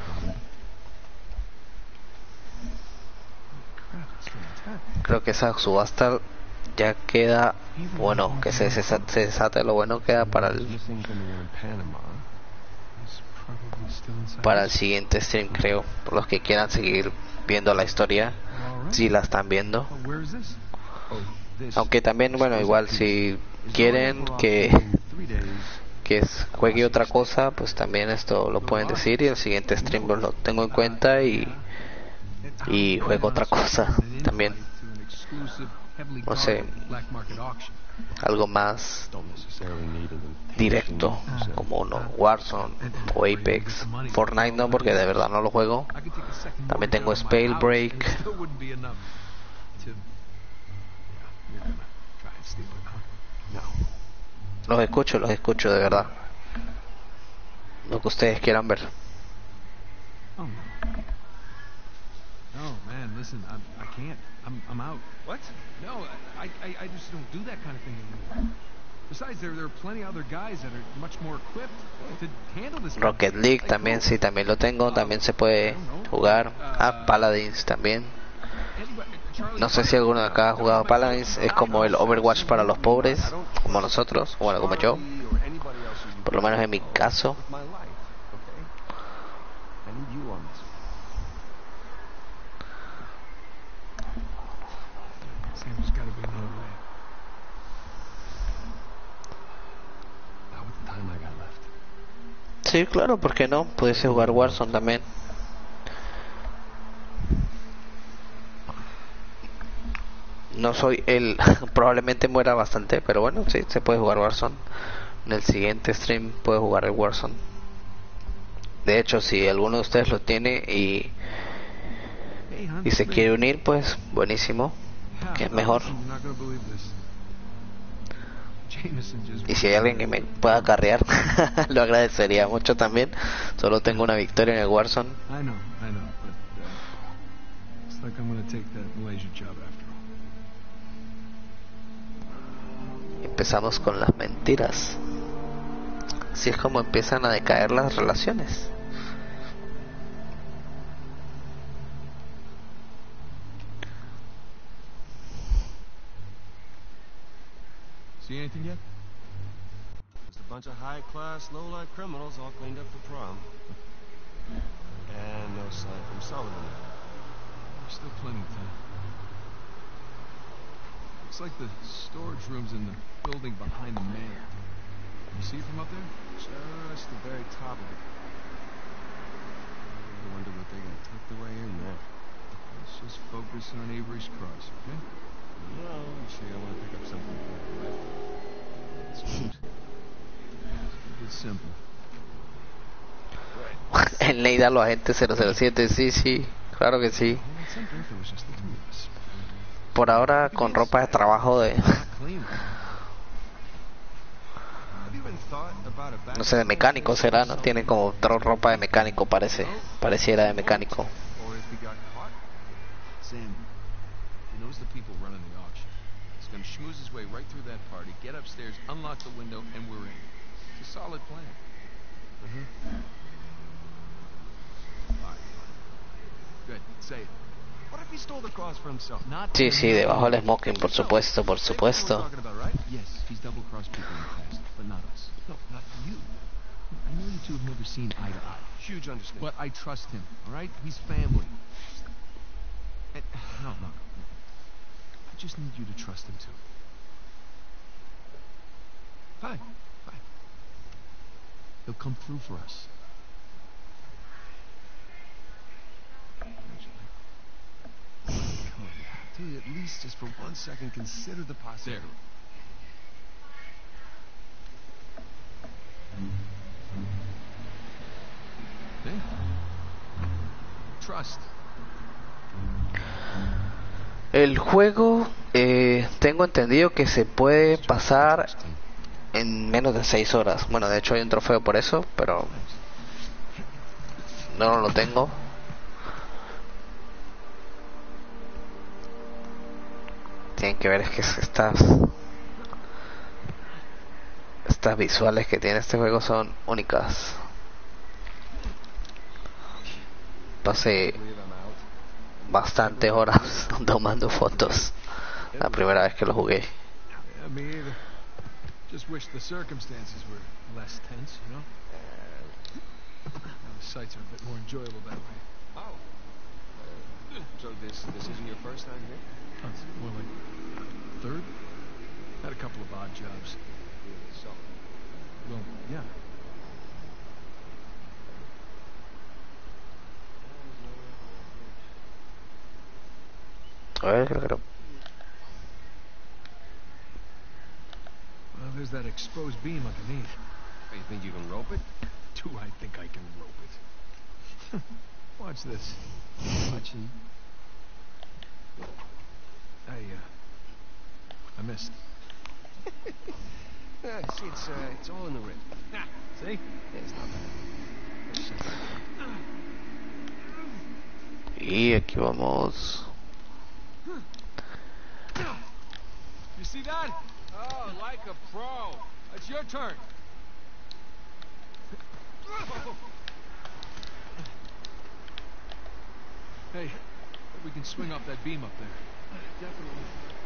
it's fantastic. Creo que esa subasta ya queda, bueno, que se desate lo bueno queda para Missing from the one in Panama is probably still inside. para el siguiente stream, creo, por los que quieran seguir viendo la historia, si la están viendo. Oh, where is this? Oh, this. Aunque también, bueno, igual si quieren que juegue otra cosa, pues también esto lo pueden decir y el siguiente stream lo tengo en cuenta y juego otra cosa también, no sé, algo más Don't necessarily need an directo como Warzone o Apex. Fortnite no, porque de verdad no lo juego. También tengo Spellbreak. Los escucho de verdad, lo que ustedes quieran ver. Oh, no, man, listen, I can't. I'm out. What? No, I just don't do that kind of thing anymore. Besides, there are plenty of other guys that are much more equipped to handle this kind of Rocket thing. League Like también, who? sí, también lo tengo, también se puede jugar. Ah, Paladins también. No sé si alguno de acá ha jugado Paladins, es como el Overwatch para los pobres, como nosotros, bueno, como yo, Charlie or anybody else who you por lo menos en mi caso. with my life, okay? I need you on this. Sam, there's gotta be another way. Not with the time I got left. Sí, claro, ¿por qué no? Pudiese jugar Warzone también. No soy el... probablemente muera bastante, pero bueno, sí, se puede jugar Warzone. En el siguiente stream puede jugar el Warzone. De hecho, si alguno de ustedes lo tiene Hey, hon, y se quiere unir, pues buenísimo, yeah, que es mejor. listen, you're not gonna believe this. Jameson just Y si hay alguien que me pueda carrear, lo agradecería mucho también. Solo tengo una victoria en el Warzone. I know, but it's like I'm gonna take that Malaysia job after all. Empezamos con las mentiras. Así es como empiezan a decaer las relaciones. See anything yet? Just a bunch of high-class, low-life criminals all cleaned up for prom. And no sign from Sullivan. There's still plenty of time. Looks like the storage room's in the building behind the manor. You see it from up there? Just the very top of it. I wonder what they got tucked away in there. Let's just focus on Avery's Cross, okay? No, I'm sure you don't want to pick up something important, right? That's good. Keep it simple. En Neida los agentes 007, sí, sí, claro que sí. Well, it's simple if it was just the two of us. Por ahora con ropa de trabajo de, Not clean. Have you even thought about a back no sé, de mecánico será, ¿no? Tienen como ropa de mecánico, pareciera de mecánico. or if he got caught? Sam, he knows the people running the auction. He's gonna schmooze his way right through that party, get upstairs, unlock the window, and we're in. It's a solid plan. Good. Say it. What if he stole the cross for himself? Not Sí, sí, debajo del smoking, por supuesto, por Same thing we're supuesto. talking about, right? Yes, he's double-crossed people in the past, but not us. No, not you. I know you two have never seen eye to eye, Huge understanding. but I trust him, all right? He's family. And, no. I just need you to trust him, too. Fine. He'll come through for us. Come on, dude, at least just for 1 second, consider the possibility. There. See? Trust. El juego, tengo entendido que se puede pasar en menos de 6 horas. Bueno, de hecho hay un trofeo por eso, pero no lo tengo. Tienen que ver, es que estas visuales que tiene este juego son únicas. Pasé Believe I'm out. bastantes horas tomando fotos la primera vez que lo jugué. Yeah, me either. Just wish the circumstances were less tense, you know? The sights are a bit more enjoyable that way. Oh. So this isn't your first time here? Oh, it's more like third? Had a couple of odd jobs. So, Well, yeah. A ver, creo. Well, there's that exposed beam underneath. you think you can rope it? Do I think I can rope it? Watch this. Watching. I missed. Yeah, see, it's all in the rib. See? Yeah, it's not bad. Very simple. Y aquí vamos. You see that? Oh, like a pro. It's your turn. Hey, we can swing off that beam up there. Definitely.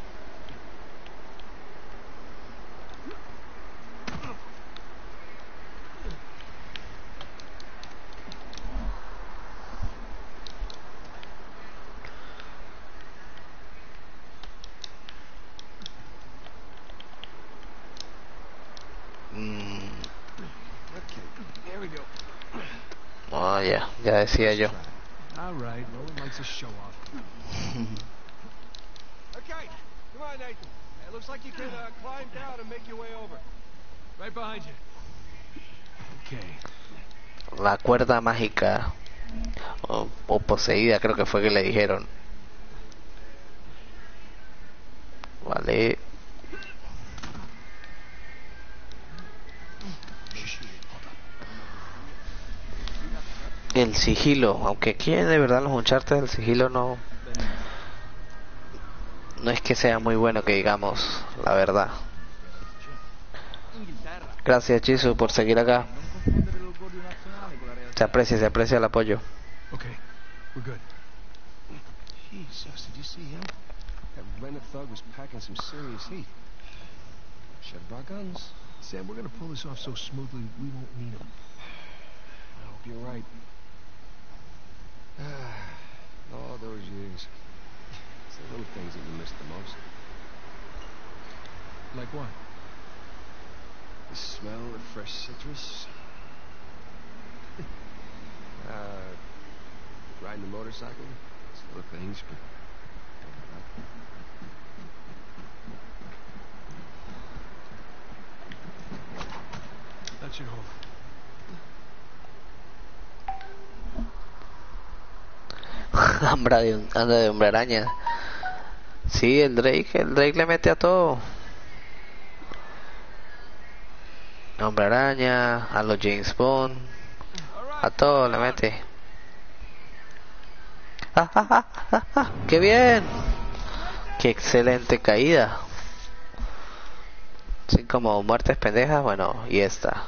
Okay, there we go. Oh, ya decía yo. All right, Roland likes a show off. Okay, come on, Nathan. It looks like you can climb down and make your way over. Right behind you. Okay. La cuerda mágica. O poseída, creo que fue que le dijeron. Vale. El sigilo, aunque aquí de verdad los Uncharted del sigilo no es que sea muy bueno que digamos, la verdad. Gracias Chisu por seguir acá. Se aprecia el apoyo. Okay, we're good. Jesus, did you see him? That Rent-A-Thug was packing some serious heat. Should have brought guns. Sam, we're gonna pull this off so smoothly we won't need them. I hope you're right. All those years. It's the little things that you miss the most. Like what? The smell of fresh citrus. Riding a motorcycle. It's little things, but... That should hold. Anda de hombre araña. Sí, el Drake le mete a todo. Hombre araña, a los James Bond, a todo le mete. ¡Qué bien! ¡Qué excelente caída! Sí, como muertes pendejas, bueno, y esta.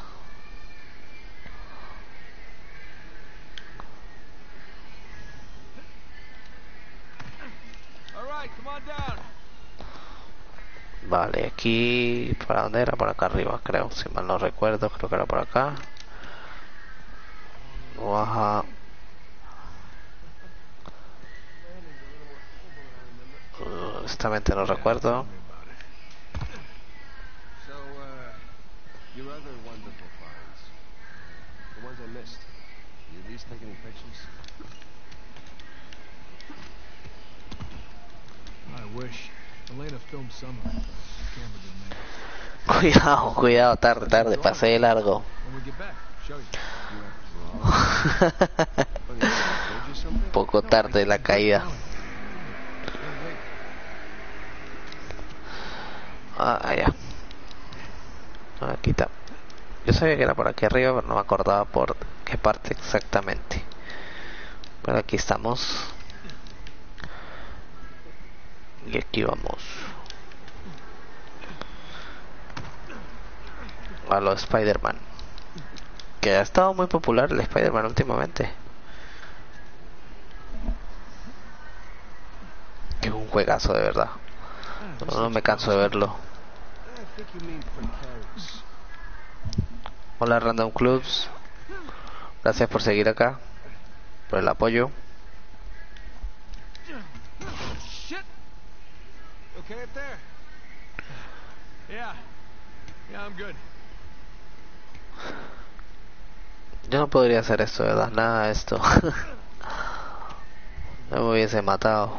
Vale, aquí... ¿Para dónde era? Por acá arriba, creo. Si mal no recuerdo, creo que era por acá. Baja. Honestamente no recuerdo. So, your other wonderful finds. The ones I missed. You at least take any pictures? I wish. Elena filmed some of it. The camera didn't make it. Cuidado, tarde, pasé de largo. When we get back, show you. Poco tarde la caída. Ya. Aquí está. Yo sabía que era por aquí arriba, pero no me acordaba por qué parte exactamente. Pero aquí estamos. Y aquí vamos. A los Spider-Man. Que ha estado muy popular el Spider-Man últimamente. Que es un juegazo de verdad. No me canso de verlo. Hola Random Clubs. Gracias por seguir acá. Por el apoyo. Okay up there? Yeah, I'm good. Yo no podría hacer esto, ¿verdad? Nada de esto. No me hubiese matado.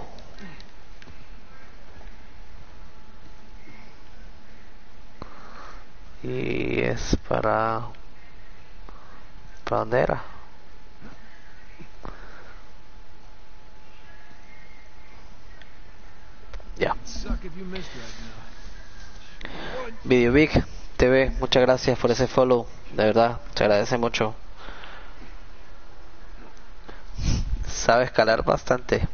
Y es para... ¿Para dónde era? Ya. Videovic TV, muchas gracias por ese follow. De verdad, te agradece mucho. sabe escalar bastante.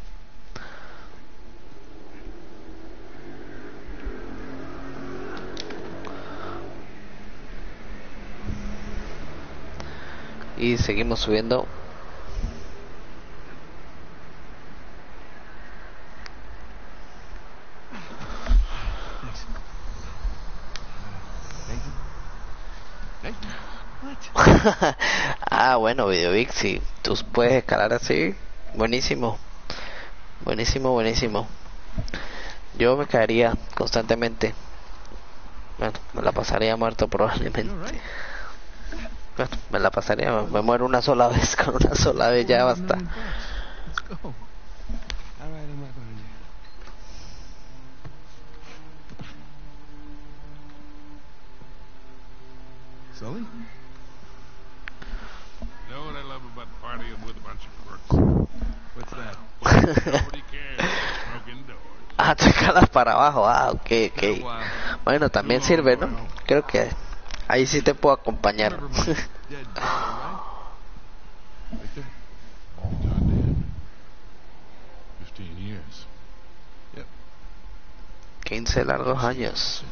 Y seguimos subiendo. Ah, bueno, Videovic, si tú puedes escalar así, buenísimo, buenísimo, buenísimo. Yo me caería constantemente. Bueno, me la pasaría muerto probablemente. Bueno, me la pasaría, me muero una sola vez, con una sola vez ya basta. Let's go. All right, I'm right behind you. Sully? You know what I love about partying with a bunch of crooks? What's that? Nobody cares. Smoke indoors. Ah, te escalas para abajo, ah, ok, ok. No, Bueno, también sirve, ¿no? Creo que ahí sí te puedo acompañar. never mind. Dead body, right? Right there. John dead. 15 years. 15 largos años.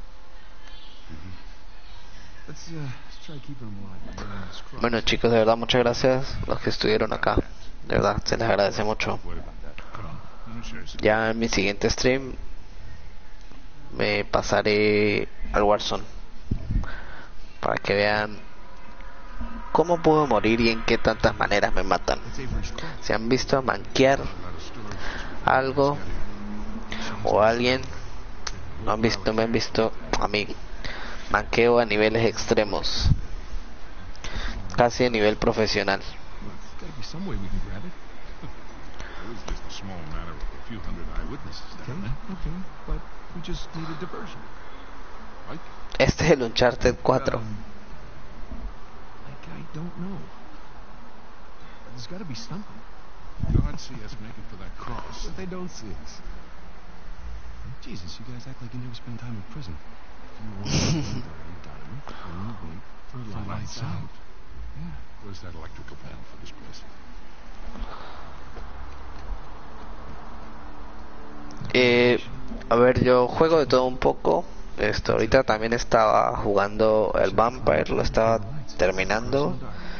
Let's try keeping him alive. We're on this cross. Bueno, chicos, de verdad muchas gracias los que estuvieron acá. De verdad, se les agradece mucho. What about that? Come on. Let me show you some. Ya en mi siguiente stream me pasaré al Warzone para que vean cómo puedo morir y en qué tantas maneras me matan. It's Avery's cross. ¿Se han visto a manquear algo o alguien? No han visto, me han visto a mí. Manqueo a niveles extremos, casi a nivel profesional. There's gotta be some way we can grab it. It was just a small matter of a few hundred eyewitnesses Okay, down there. okay, but we just need a diversion. Like, Este es el Uncharted 4. Like, I don't know. There's gotta be something. God see us make it to that cross. But they don't see us. Jesus, you guys act like you never spend time in prison. If you want to diamond, only wait for lights out. Yeah. Where's that electrical panel for this place? A ver, yo juego de todo un poco. Ahorita también estaba jugando el Vampire, lo estaba terminando.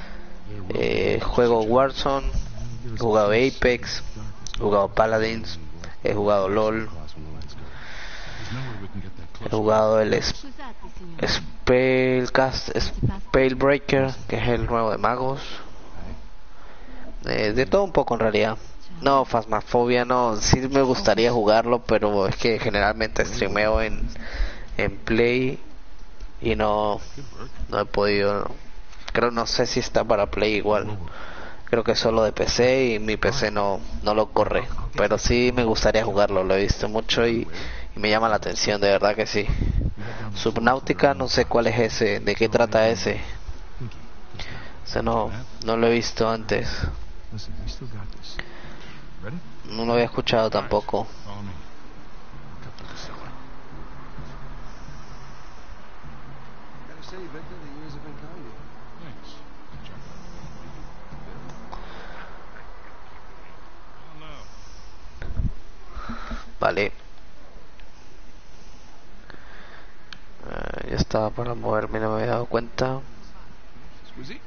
Juego Warzone, he jugado Apex, he jugado Paladins, he jugado LOL, There's nowhere we can get that he close. jugado el Spellbreaker, que es el nuevo de magos. De todo un poco en realidad. No, Phasmophobia no, sí me gustaría jugarlo, pero es que generalmente streameo en Play y no he podido. Creo, no sé si está para Play igual. Creo que es solo de PC y mi PC no lo corre, pero sí me gustaría jugarlo, lo he visto mucho y me llama la atención, de verdad que sí. Subnautica, no sé cuál es ese, de qué trata ese. Ese no lo he visto antes, Listen, we still got this. Ready? no lo había escuchado tampoco. Follow me. Cut through the cellar. Gotta say, Victor, the years have been kind to you. Thanks. Good job. Oh, no. Vale. Ya estaba para moverme, no me había dado cuenta. Squizzy?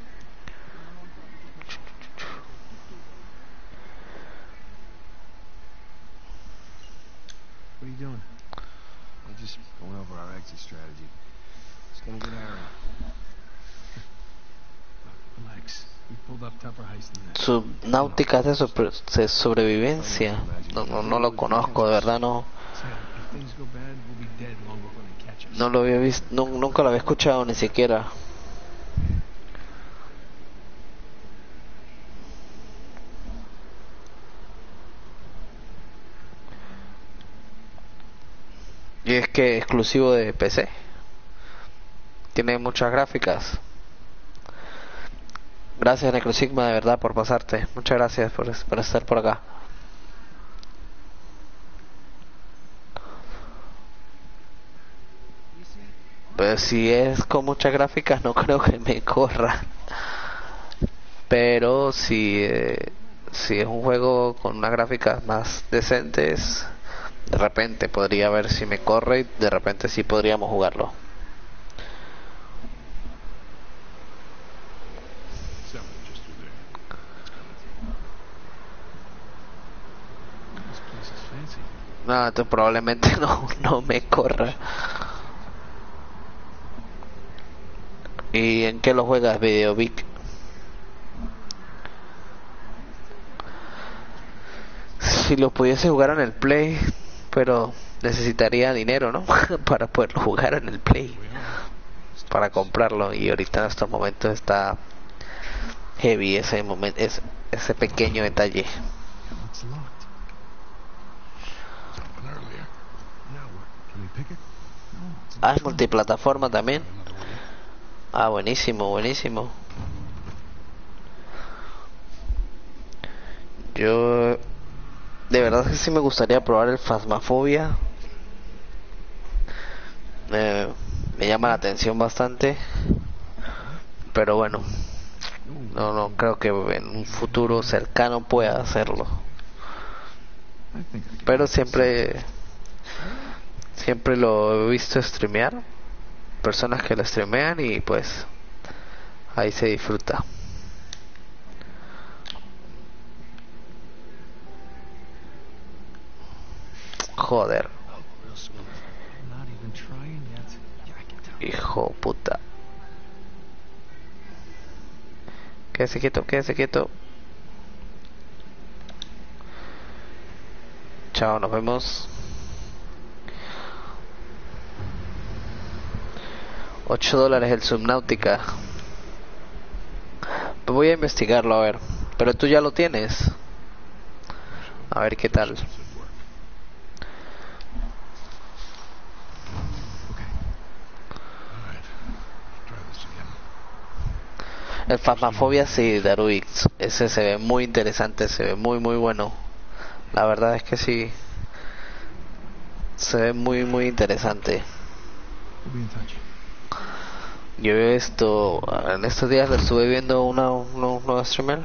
What are you doing? We're just going over our exit strategy. It's gonna get hairy. Relax. We pulled up tougher heights than that. Subnautica de sobrevivencia. No lo conozco, de verdad no. Sam, if things go bad, we'll be dead long before they catch us. No lo había visto, nunca lo había escuchado ni siquiera. Y es que exclusivo de PC. Tiene muchas gráficas. Gracias Necrosigma, de verdad, por pasarte. Muchas gracias por estar por acá. Pues si es con muchas gráficas no creo que me corra. Pero si Si es un juego con unas gráficas más decentes, de repente podría ver si me corre y de repente sí podríamos jugarlo. Someone just through there. This place is fancy. No, entonces probablemente no me corra. ¿Y en qué lo juegas, Videovic? Si lo pudiese jugar en el Play, pero necesitaría dinero, ¿no? Para poderlo jugar en el Play, para comprarlo, y ahorita en estos momentos está heavy ese pequeño detalle. It's locked. Open earlier. Now what? Can we pick it? No, it's Ah, es multiplataforma también. Ah, buenísimo, buenísimo. Yo de verdad que sí me gustaría probar el Phasmophobia. Me llama la atención bastante, pero bueno, no creo que en un futuro cercano pueda hacerlo. I think I can. Pero siempre lo he visto streamear, personas que lo streamean, y pues ahí se disfruta. Joder, Oh, real smooth. Not even trying yet. Yeah, I can tell. hijo puta. Quédese quieto, quédese quieto. Chao, nos vemos. $8 el Subnautica. Voy a investigarlo, a ver. Pero tú ya lo tienes. A ver qué tal. El Phasmophobia sí, Daruix. Ese se ve muy interesante, se ve muy bueno. La verdad es que sí. Se ve muy interesante. We'll be in touch. Yo en estos días lo estuve viendo un nuevo streamer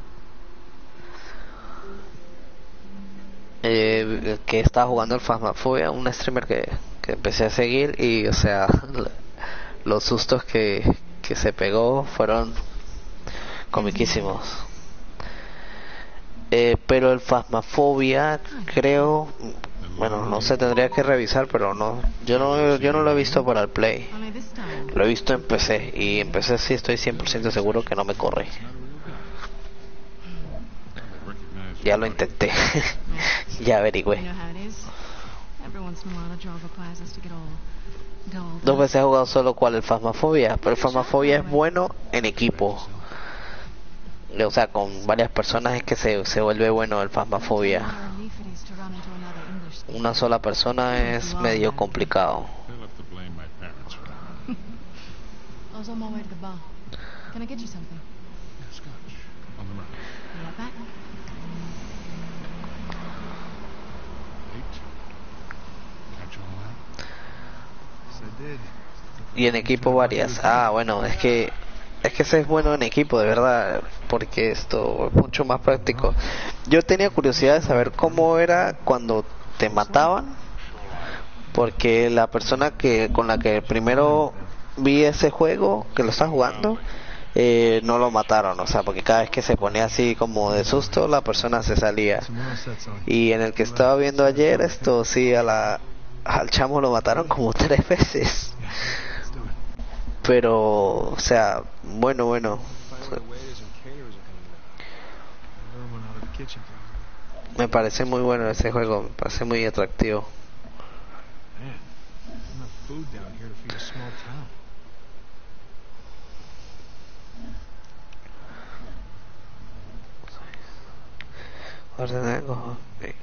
que estaba jugando el Phasmophobia, un streamer que empecé a seguir, y o sea, los sustos que se pegó fueron comiquísimos. Pero el Phasmophobia, creo, bueno, no sé, tendría que revisar, pero yo no lo he visto para el Play. Only this time. Lo he visto en PC, y en PC sí estoy 100% seguro que no me corre. Ya lo intenté. Ya averigüé. You know how it is. Every once in a while, the job requires us to get all dulled Dos up. veces he jugado solo cual el Phasmophobia, pero el Phasmophobia es bueno en equipo. O sea, con varias personas es que se vuelve bueno el Phasmophobia. Our relief it is to run into another English speaker. Una sola persona es medio complicado. They'll have to blame my parents for that. I was on my way to the bar. Can I get you something? Yeah, scotch. On the run. You like that? Eight. Catch all that? Yes, I did. Y en equipo varias. Ah, bueno, es que ese es bueno en equipo, de verdad, porque esto es mucho más práctico. Yo tenía curiosidad de saber cómo era cuando te mataban, porque la persona con la que primero vi ese juego, que lo está jugando, no lo mataron, o sea, porque cada vez que se ponía así como de susto, la persona se salía. Y en el que estaba viendo ayer, esto sí, al chamo lo mataron como 3 veces. Pero, o sea, bueno. Find where waiters and caterers are coming up. Another one out of the kitchen. Me parece muy bueno ese juego, me parece muy atractivo. Man, enough food down here to feed a small town. Ordenar algo.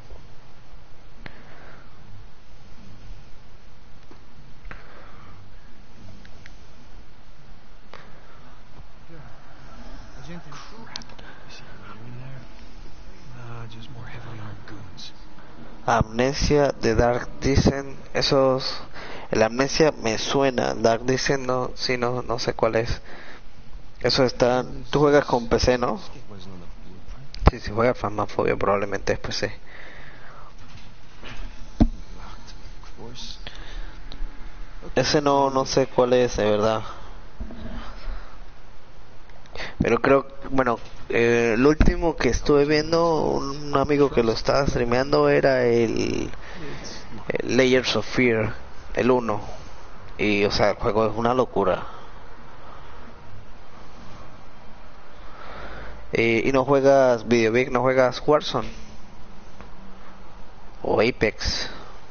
Agente. Crap. You see what we're doing there? Nah, just more heavily armed goons. Amnesia de Dark Descent, esos, el Amnesia me suena, Dark Descent no, sí, no sé cuál es. Eso está, tú juegas con PC, ¿no? Wasn't on the blueprint. Sí, si juega Phasmophobia probablemente es PC. Of course. Ese no sé cuál es, de verdad. Pero creo, bueno, el último que estuve viendo, un amigo que lo estaba streameando era el Layers of Fear, el 1. Y, o sea, el juego es una locura. Y no juegas Videobeat, no juegas Warzone o Apex.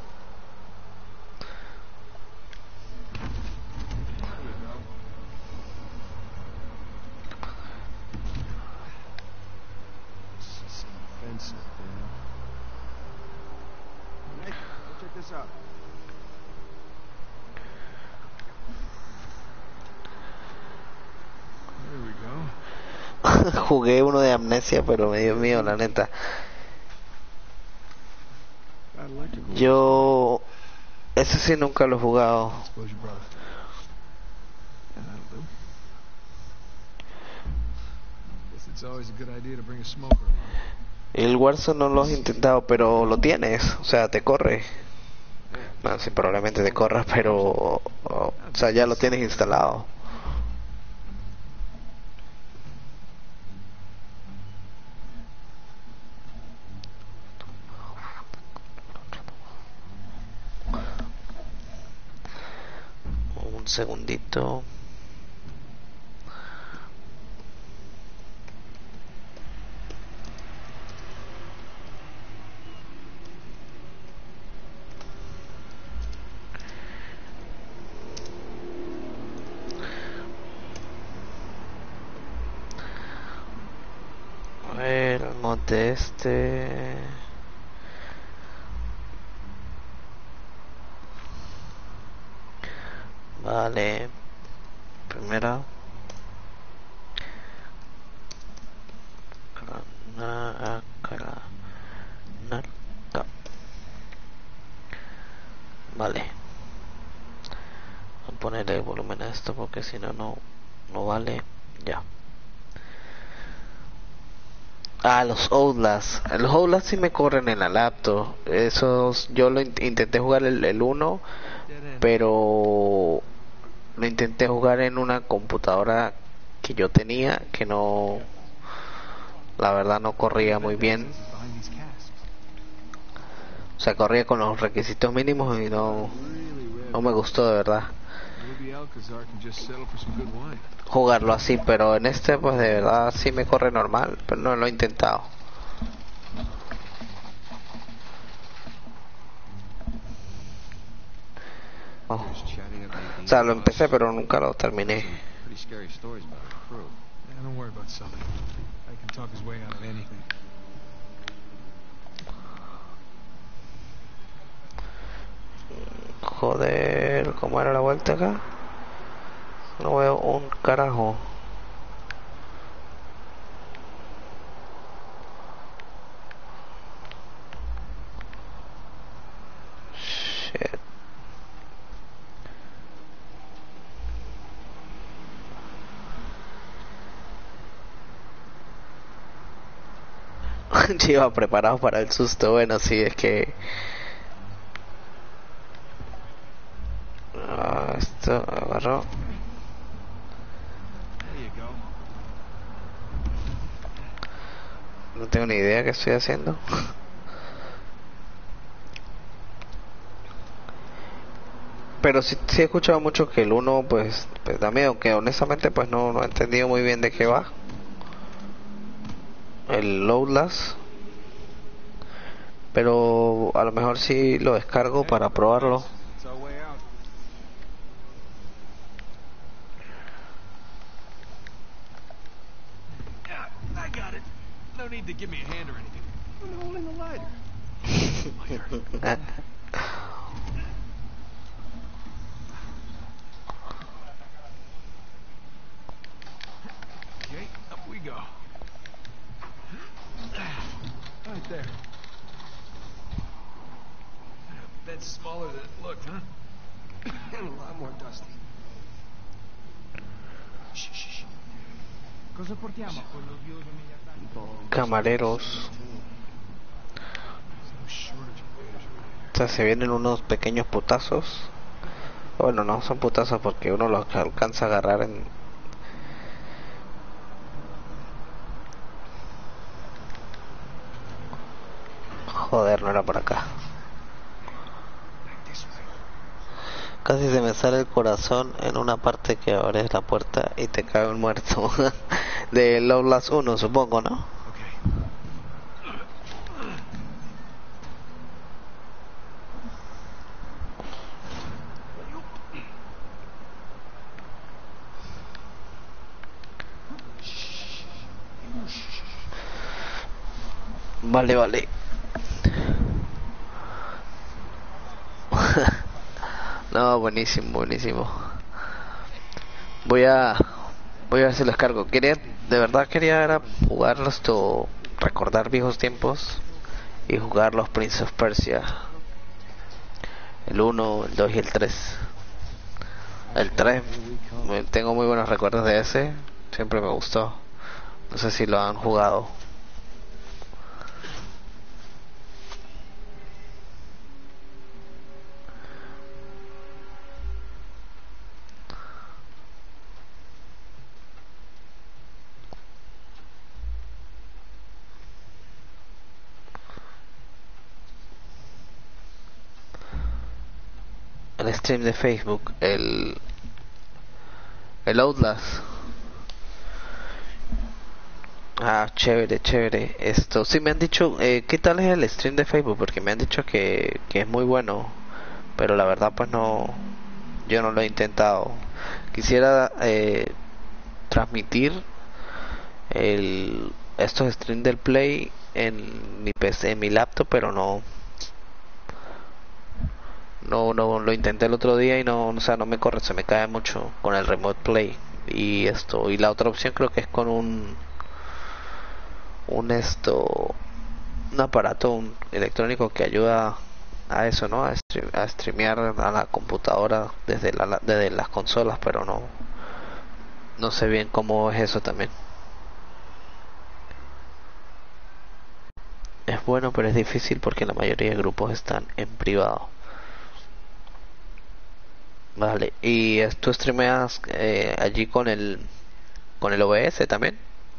Some fence up there. Hey, go check this out. There we go. Jugué uno de Amnesia, pero me dio miedo, la neta. Got electrical. Yo ese sí nunca lo he jugado. Suppose you brought it. Yeah, that'll do. Guess it's always a good idea to bring a smoker along. El Warzone no lo he intentado, pero lo tienes, o sea, te corre. Bueno, sí, probablemente te corra, pero o sea, ya lo tienes instalado. Un segundito. A ver, el mod de este. Vale. Primera. Narca. Vale. Voy a ponerle el volumen a esto porque si no, no vale. Ya. Ah, los Outlast. Los Outlast sí me corren en la laptop. Esos, yo lo intenté jugar el 1, pero lo intenté jugar en una computadora que yo tenía que no, la verdad no corría muy bien. O sea, corría con los requisitos mínimos y no me gustó de verdad Maybe Alcazar can just settle for some good wine. jugarlo así, pero en este pues de verdad sí me corre normal, pero no lo he intentado. Oh. O sea, lo empecé pero nunca lo terminé. Pretty scary stories about our crew. Yeah, don't worry about Sully. I can talk his way out of anything. Joder, ¿cómo era la vuelta acá? No veo un carajo. Shit. Iba preparado para el susto. Bueno, sí, es que esto agarró. There you go. No tengo ni idea qué estoy haciendo. Pero sí he escuchado mucho que el 1 pues da miedo, aunque honestamente pues no he entendido muy bien de qué va. El Outlast. Pero a lo mejor sí lo descargo para probarlo. It's our way out. Yeah, I got it. No need to give me a hand or anything. I'm holding a lighter. Lighter. Okay, up we go. Right there. That's smaller than it looked, huh? And a lot more dusty. Shh, shh, shh. Cosa portiamo? Camareros. O sea, se vienen unos pequeños putazos. Bueno, no son putazos porque uno los alcanza a agarrar en... Joder, no era por acá. Casi se me sale el corazón en una parte que abres la puerta y te cae un muerto. De Outlast 1, supongo, ¿no? Vale, vale. No, buenísimo, buenísimo. Voy a ver si los cargo. De verdad quería era jugar esto, recordar viejos tiempos y jugar los Prince of Persia. El 1, el 2 y el 3. El 3, tengo muy buenos recuerdos de ese, siempre me gustó. No sé si lo han jugado. El stream de Facebook, el Outlast. Ah, chévere, chévere. Esto, sí me han dicho, ¿qué tal es el stream de Facebook? Porque me han dicho que es muy bueno, pero la verdad pues no, yo no lo he intentado. Quisiera transmitir estos streams del Play en mi PC, en mi laptop, pero no lo intenté el otro día y no, o sea, no me corre, se me cae mucho con el Remote Play y esto. Y la otra opción creo que es con un aparato electrónico que ayuda a eso, ¿no? A streamear a la computadora desde las consolas, pero no sé bien cómo es eso también. Es bueno, pero es difícil porque la mayoría de grupos están en privado. Vale, ¿y tú streameas allí con el OBS también?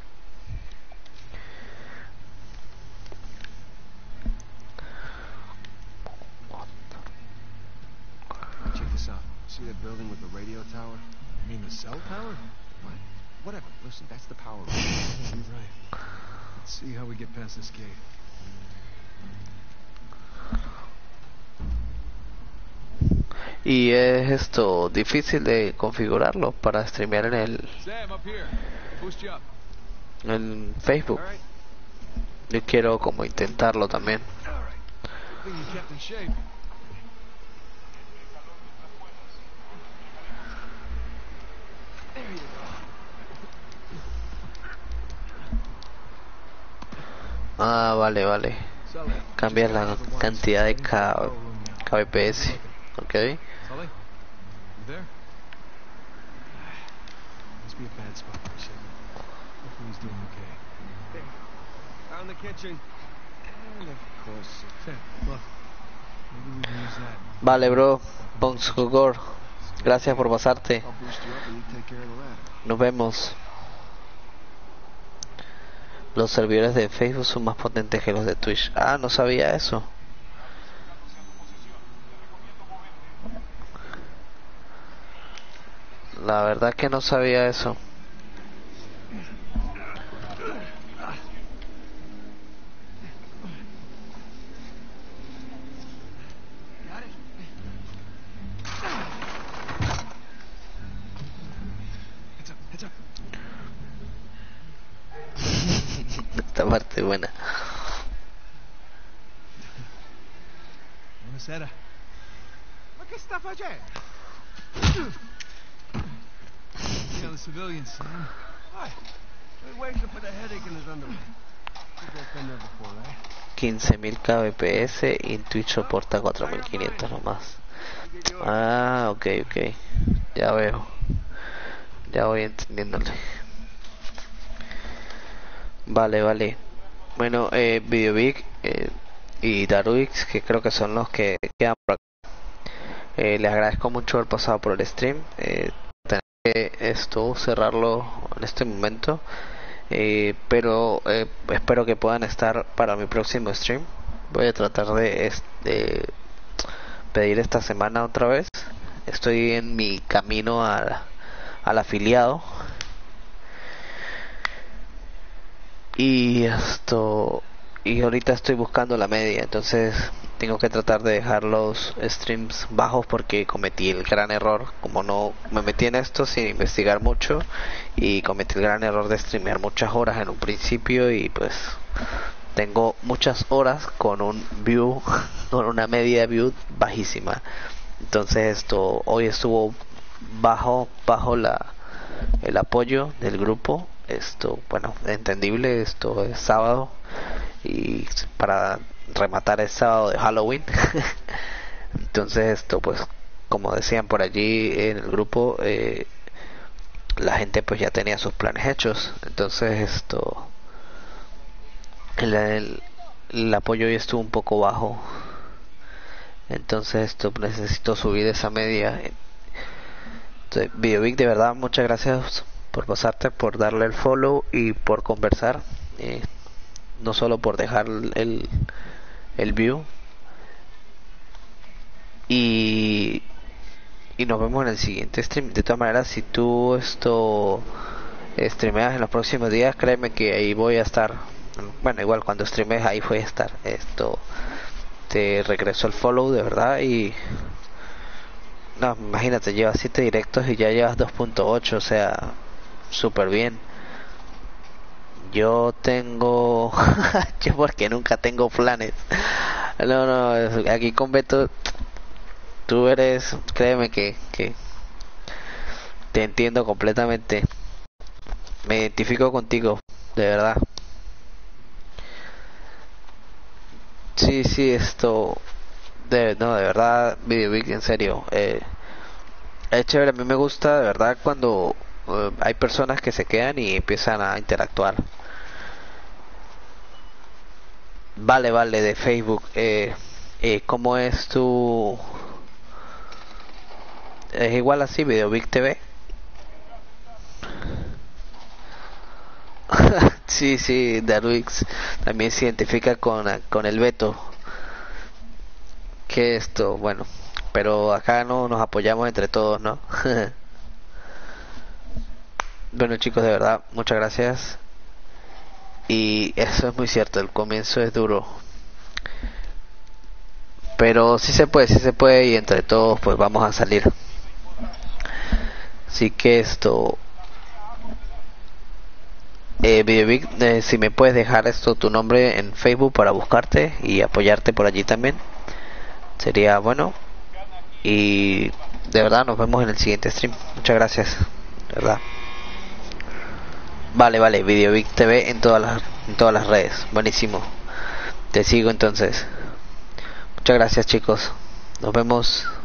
Check this out. See that building with the radio tower? You mean the cell tower? What? Whatever. Listen, that's the power room. Yeah, you're right. Let's see how we get past this gate. Y es esto difícil de configurarlo para streamear en el Facebook. Yo quiero como intentarlo también. Ah, vale, vale. Cambiar la cantidad de kbps. Ok. Sully? You there? Must be a bad spot for a second. Hopefully he's doing okay. Found the kitchen. And of course. Sam, look. Maybe we can use that. Vale, bro. Ponsugor. Gracias por pasarte. I'll boost you up and you take care of the ladder. Nos vemos. Los servidores de Facebook son más potentes que los de Twitch. Ah, no sabía eso. La verdad que no sabía eso. Esta parte buena. Buonasera. Ma che sta facendo? See how the civilians, Sam? Why? He wakes up with a headache in his underwear. You've both been there before, right? 15.000 kbps y Twitch soporta 4.500 nomás. Ah, ok. Ya veo. Ya voy entendiéndole. Vale, vale. Bueno, Videovic y Daruix, que creo que son los que quedan por acá. Les agradezco mucho haber pasado por el stream. Tener que esto cerrarlo en este momento. Pero espero que puedan estar para mi próximo stream. Voy a tratar de pedir esta semana otra vez. Estoy en mi camino al afiliado. Y ahorita estoy buscando la media, entonces tengo que tratar de dejar los streams bajos porque cometí el gran error, como no me metí en esto sin investigar mucho, y cometí el gran error de streamear muchas horas en un principio, y pues tengo muchas horas con un view, con una media view bajísima. Entonces hoy estuvo bajo el apoyo del grupo. Bueno, entendible, esto es sábado, y para rematar es sábado de Halloween. Entonces pues como decían por allí en el grupo, la gente pues ya tenía sus planes hechos. Entonces el apoyo hoy estuvo un poco bajo, entonces necesito subir esa media. Entonces, Videovic, de verdad muchas gracias por pasarte, por darle el follow y por conversar, no solo por dejar el view, y nos vemos en el siguiente stream. De todas maneras, si tú streameas en los próximos días, créeme que ahí voy a estar. Bueno, igual cuando streames ahí voy a estar. Te regreso el follow, de verdad. Y no, imagínate, llevas 7 directos y ya llevas 2.8, o sea, súper bien. Yo tengo yo porque nunca tengo planes. No, aquí con Beto, tú eres, créeme que te entiendo completamente, me identifico contigo, de verdad. Sí, de verdad, Videovic, en serio, es chévere. A mí me gusta de verdad cuando hay personas que se quedan y empiezan a interactuar. Vale, de Facebook. ¿Cómo es tu...? Es igual así, Videovic TV. Sí, Daruix también se identifica con el Beto. Que bueno, pero acá no nos apoyamos entre todos, ¿no? Bueno, chicos, de verdad, muchas gracias. Y eso es muy cierto, el comienzo es duro, pero sí se puede, y entre todos pues vamos a salir. Así que Videovic, si me puedes dejar tu nombre en Facebook para buscarte y apoyarte por allí también, sería bueno. Y de verdad nos vemos en el siguiente stream. Muchas gracias, de verdad. Vale, Videovic TV en todas las redes. Buenísimo. Te sigo entonces. Muchas gracias, chicos. Nos vemos.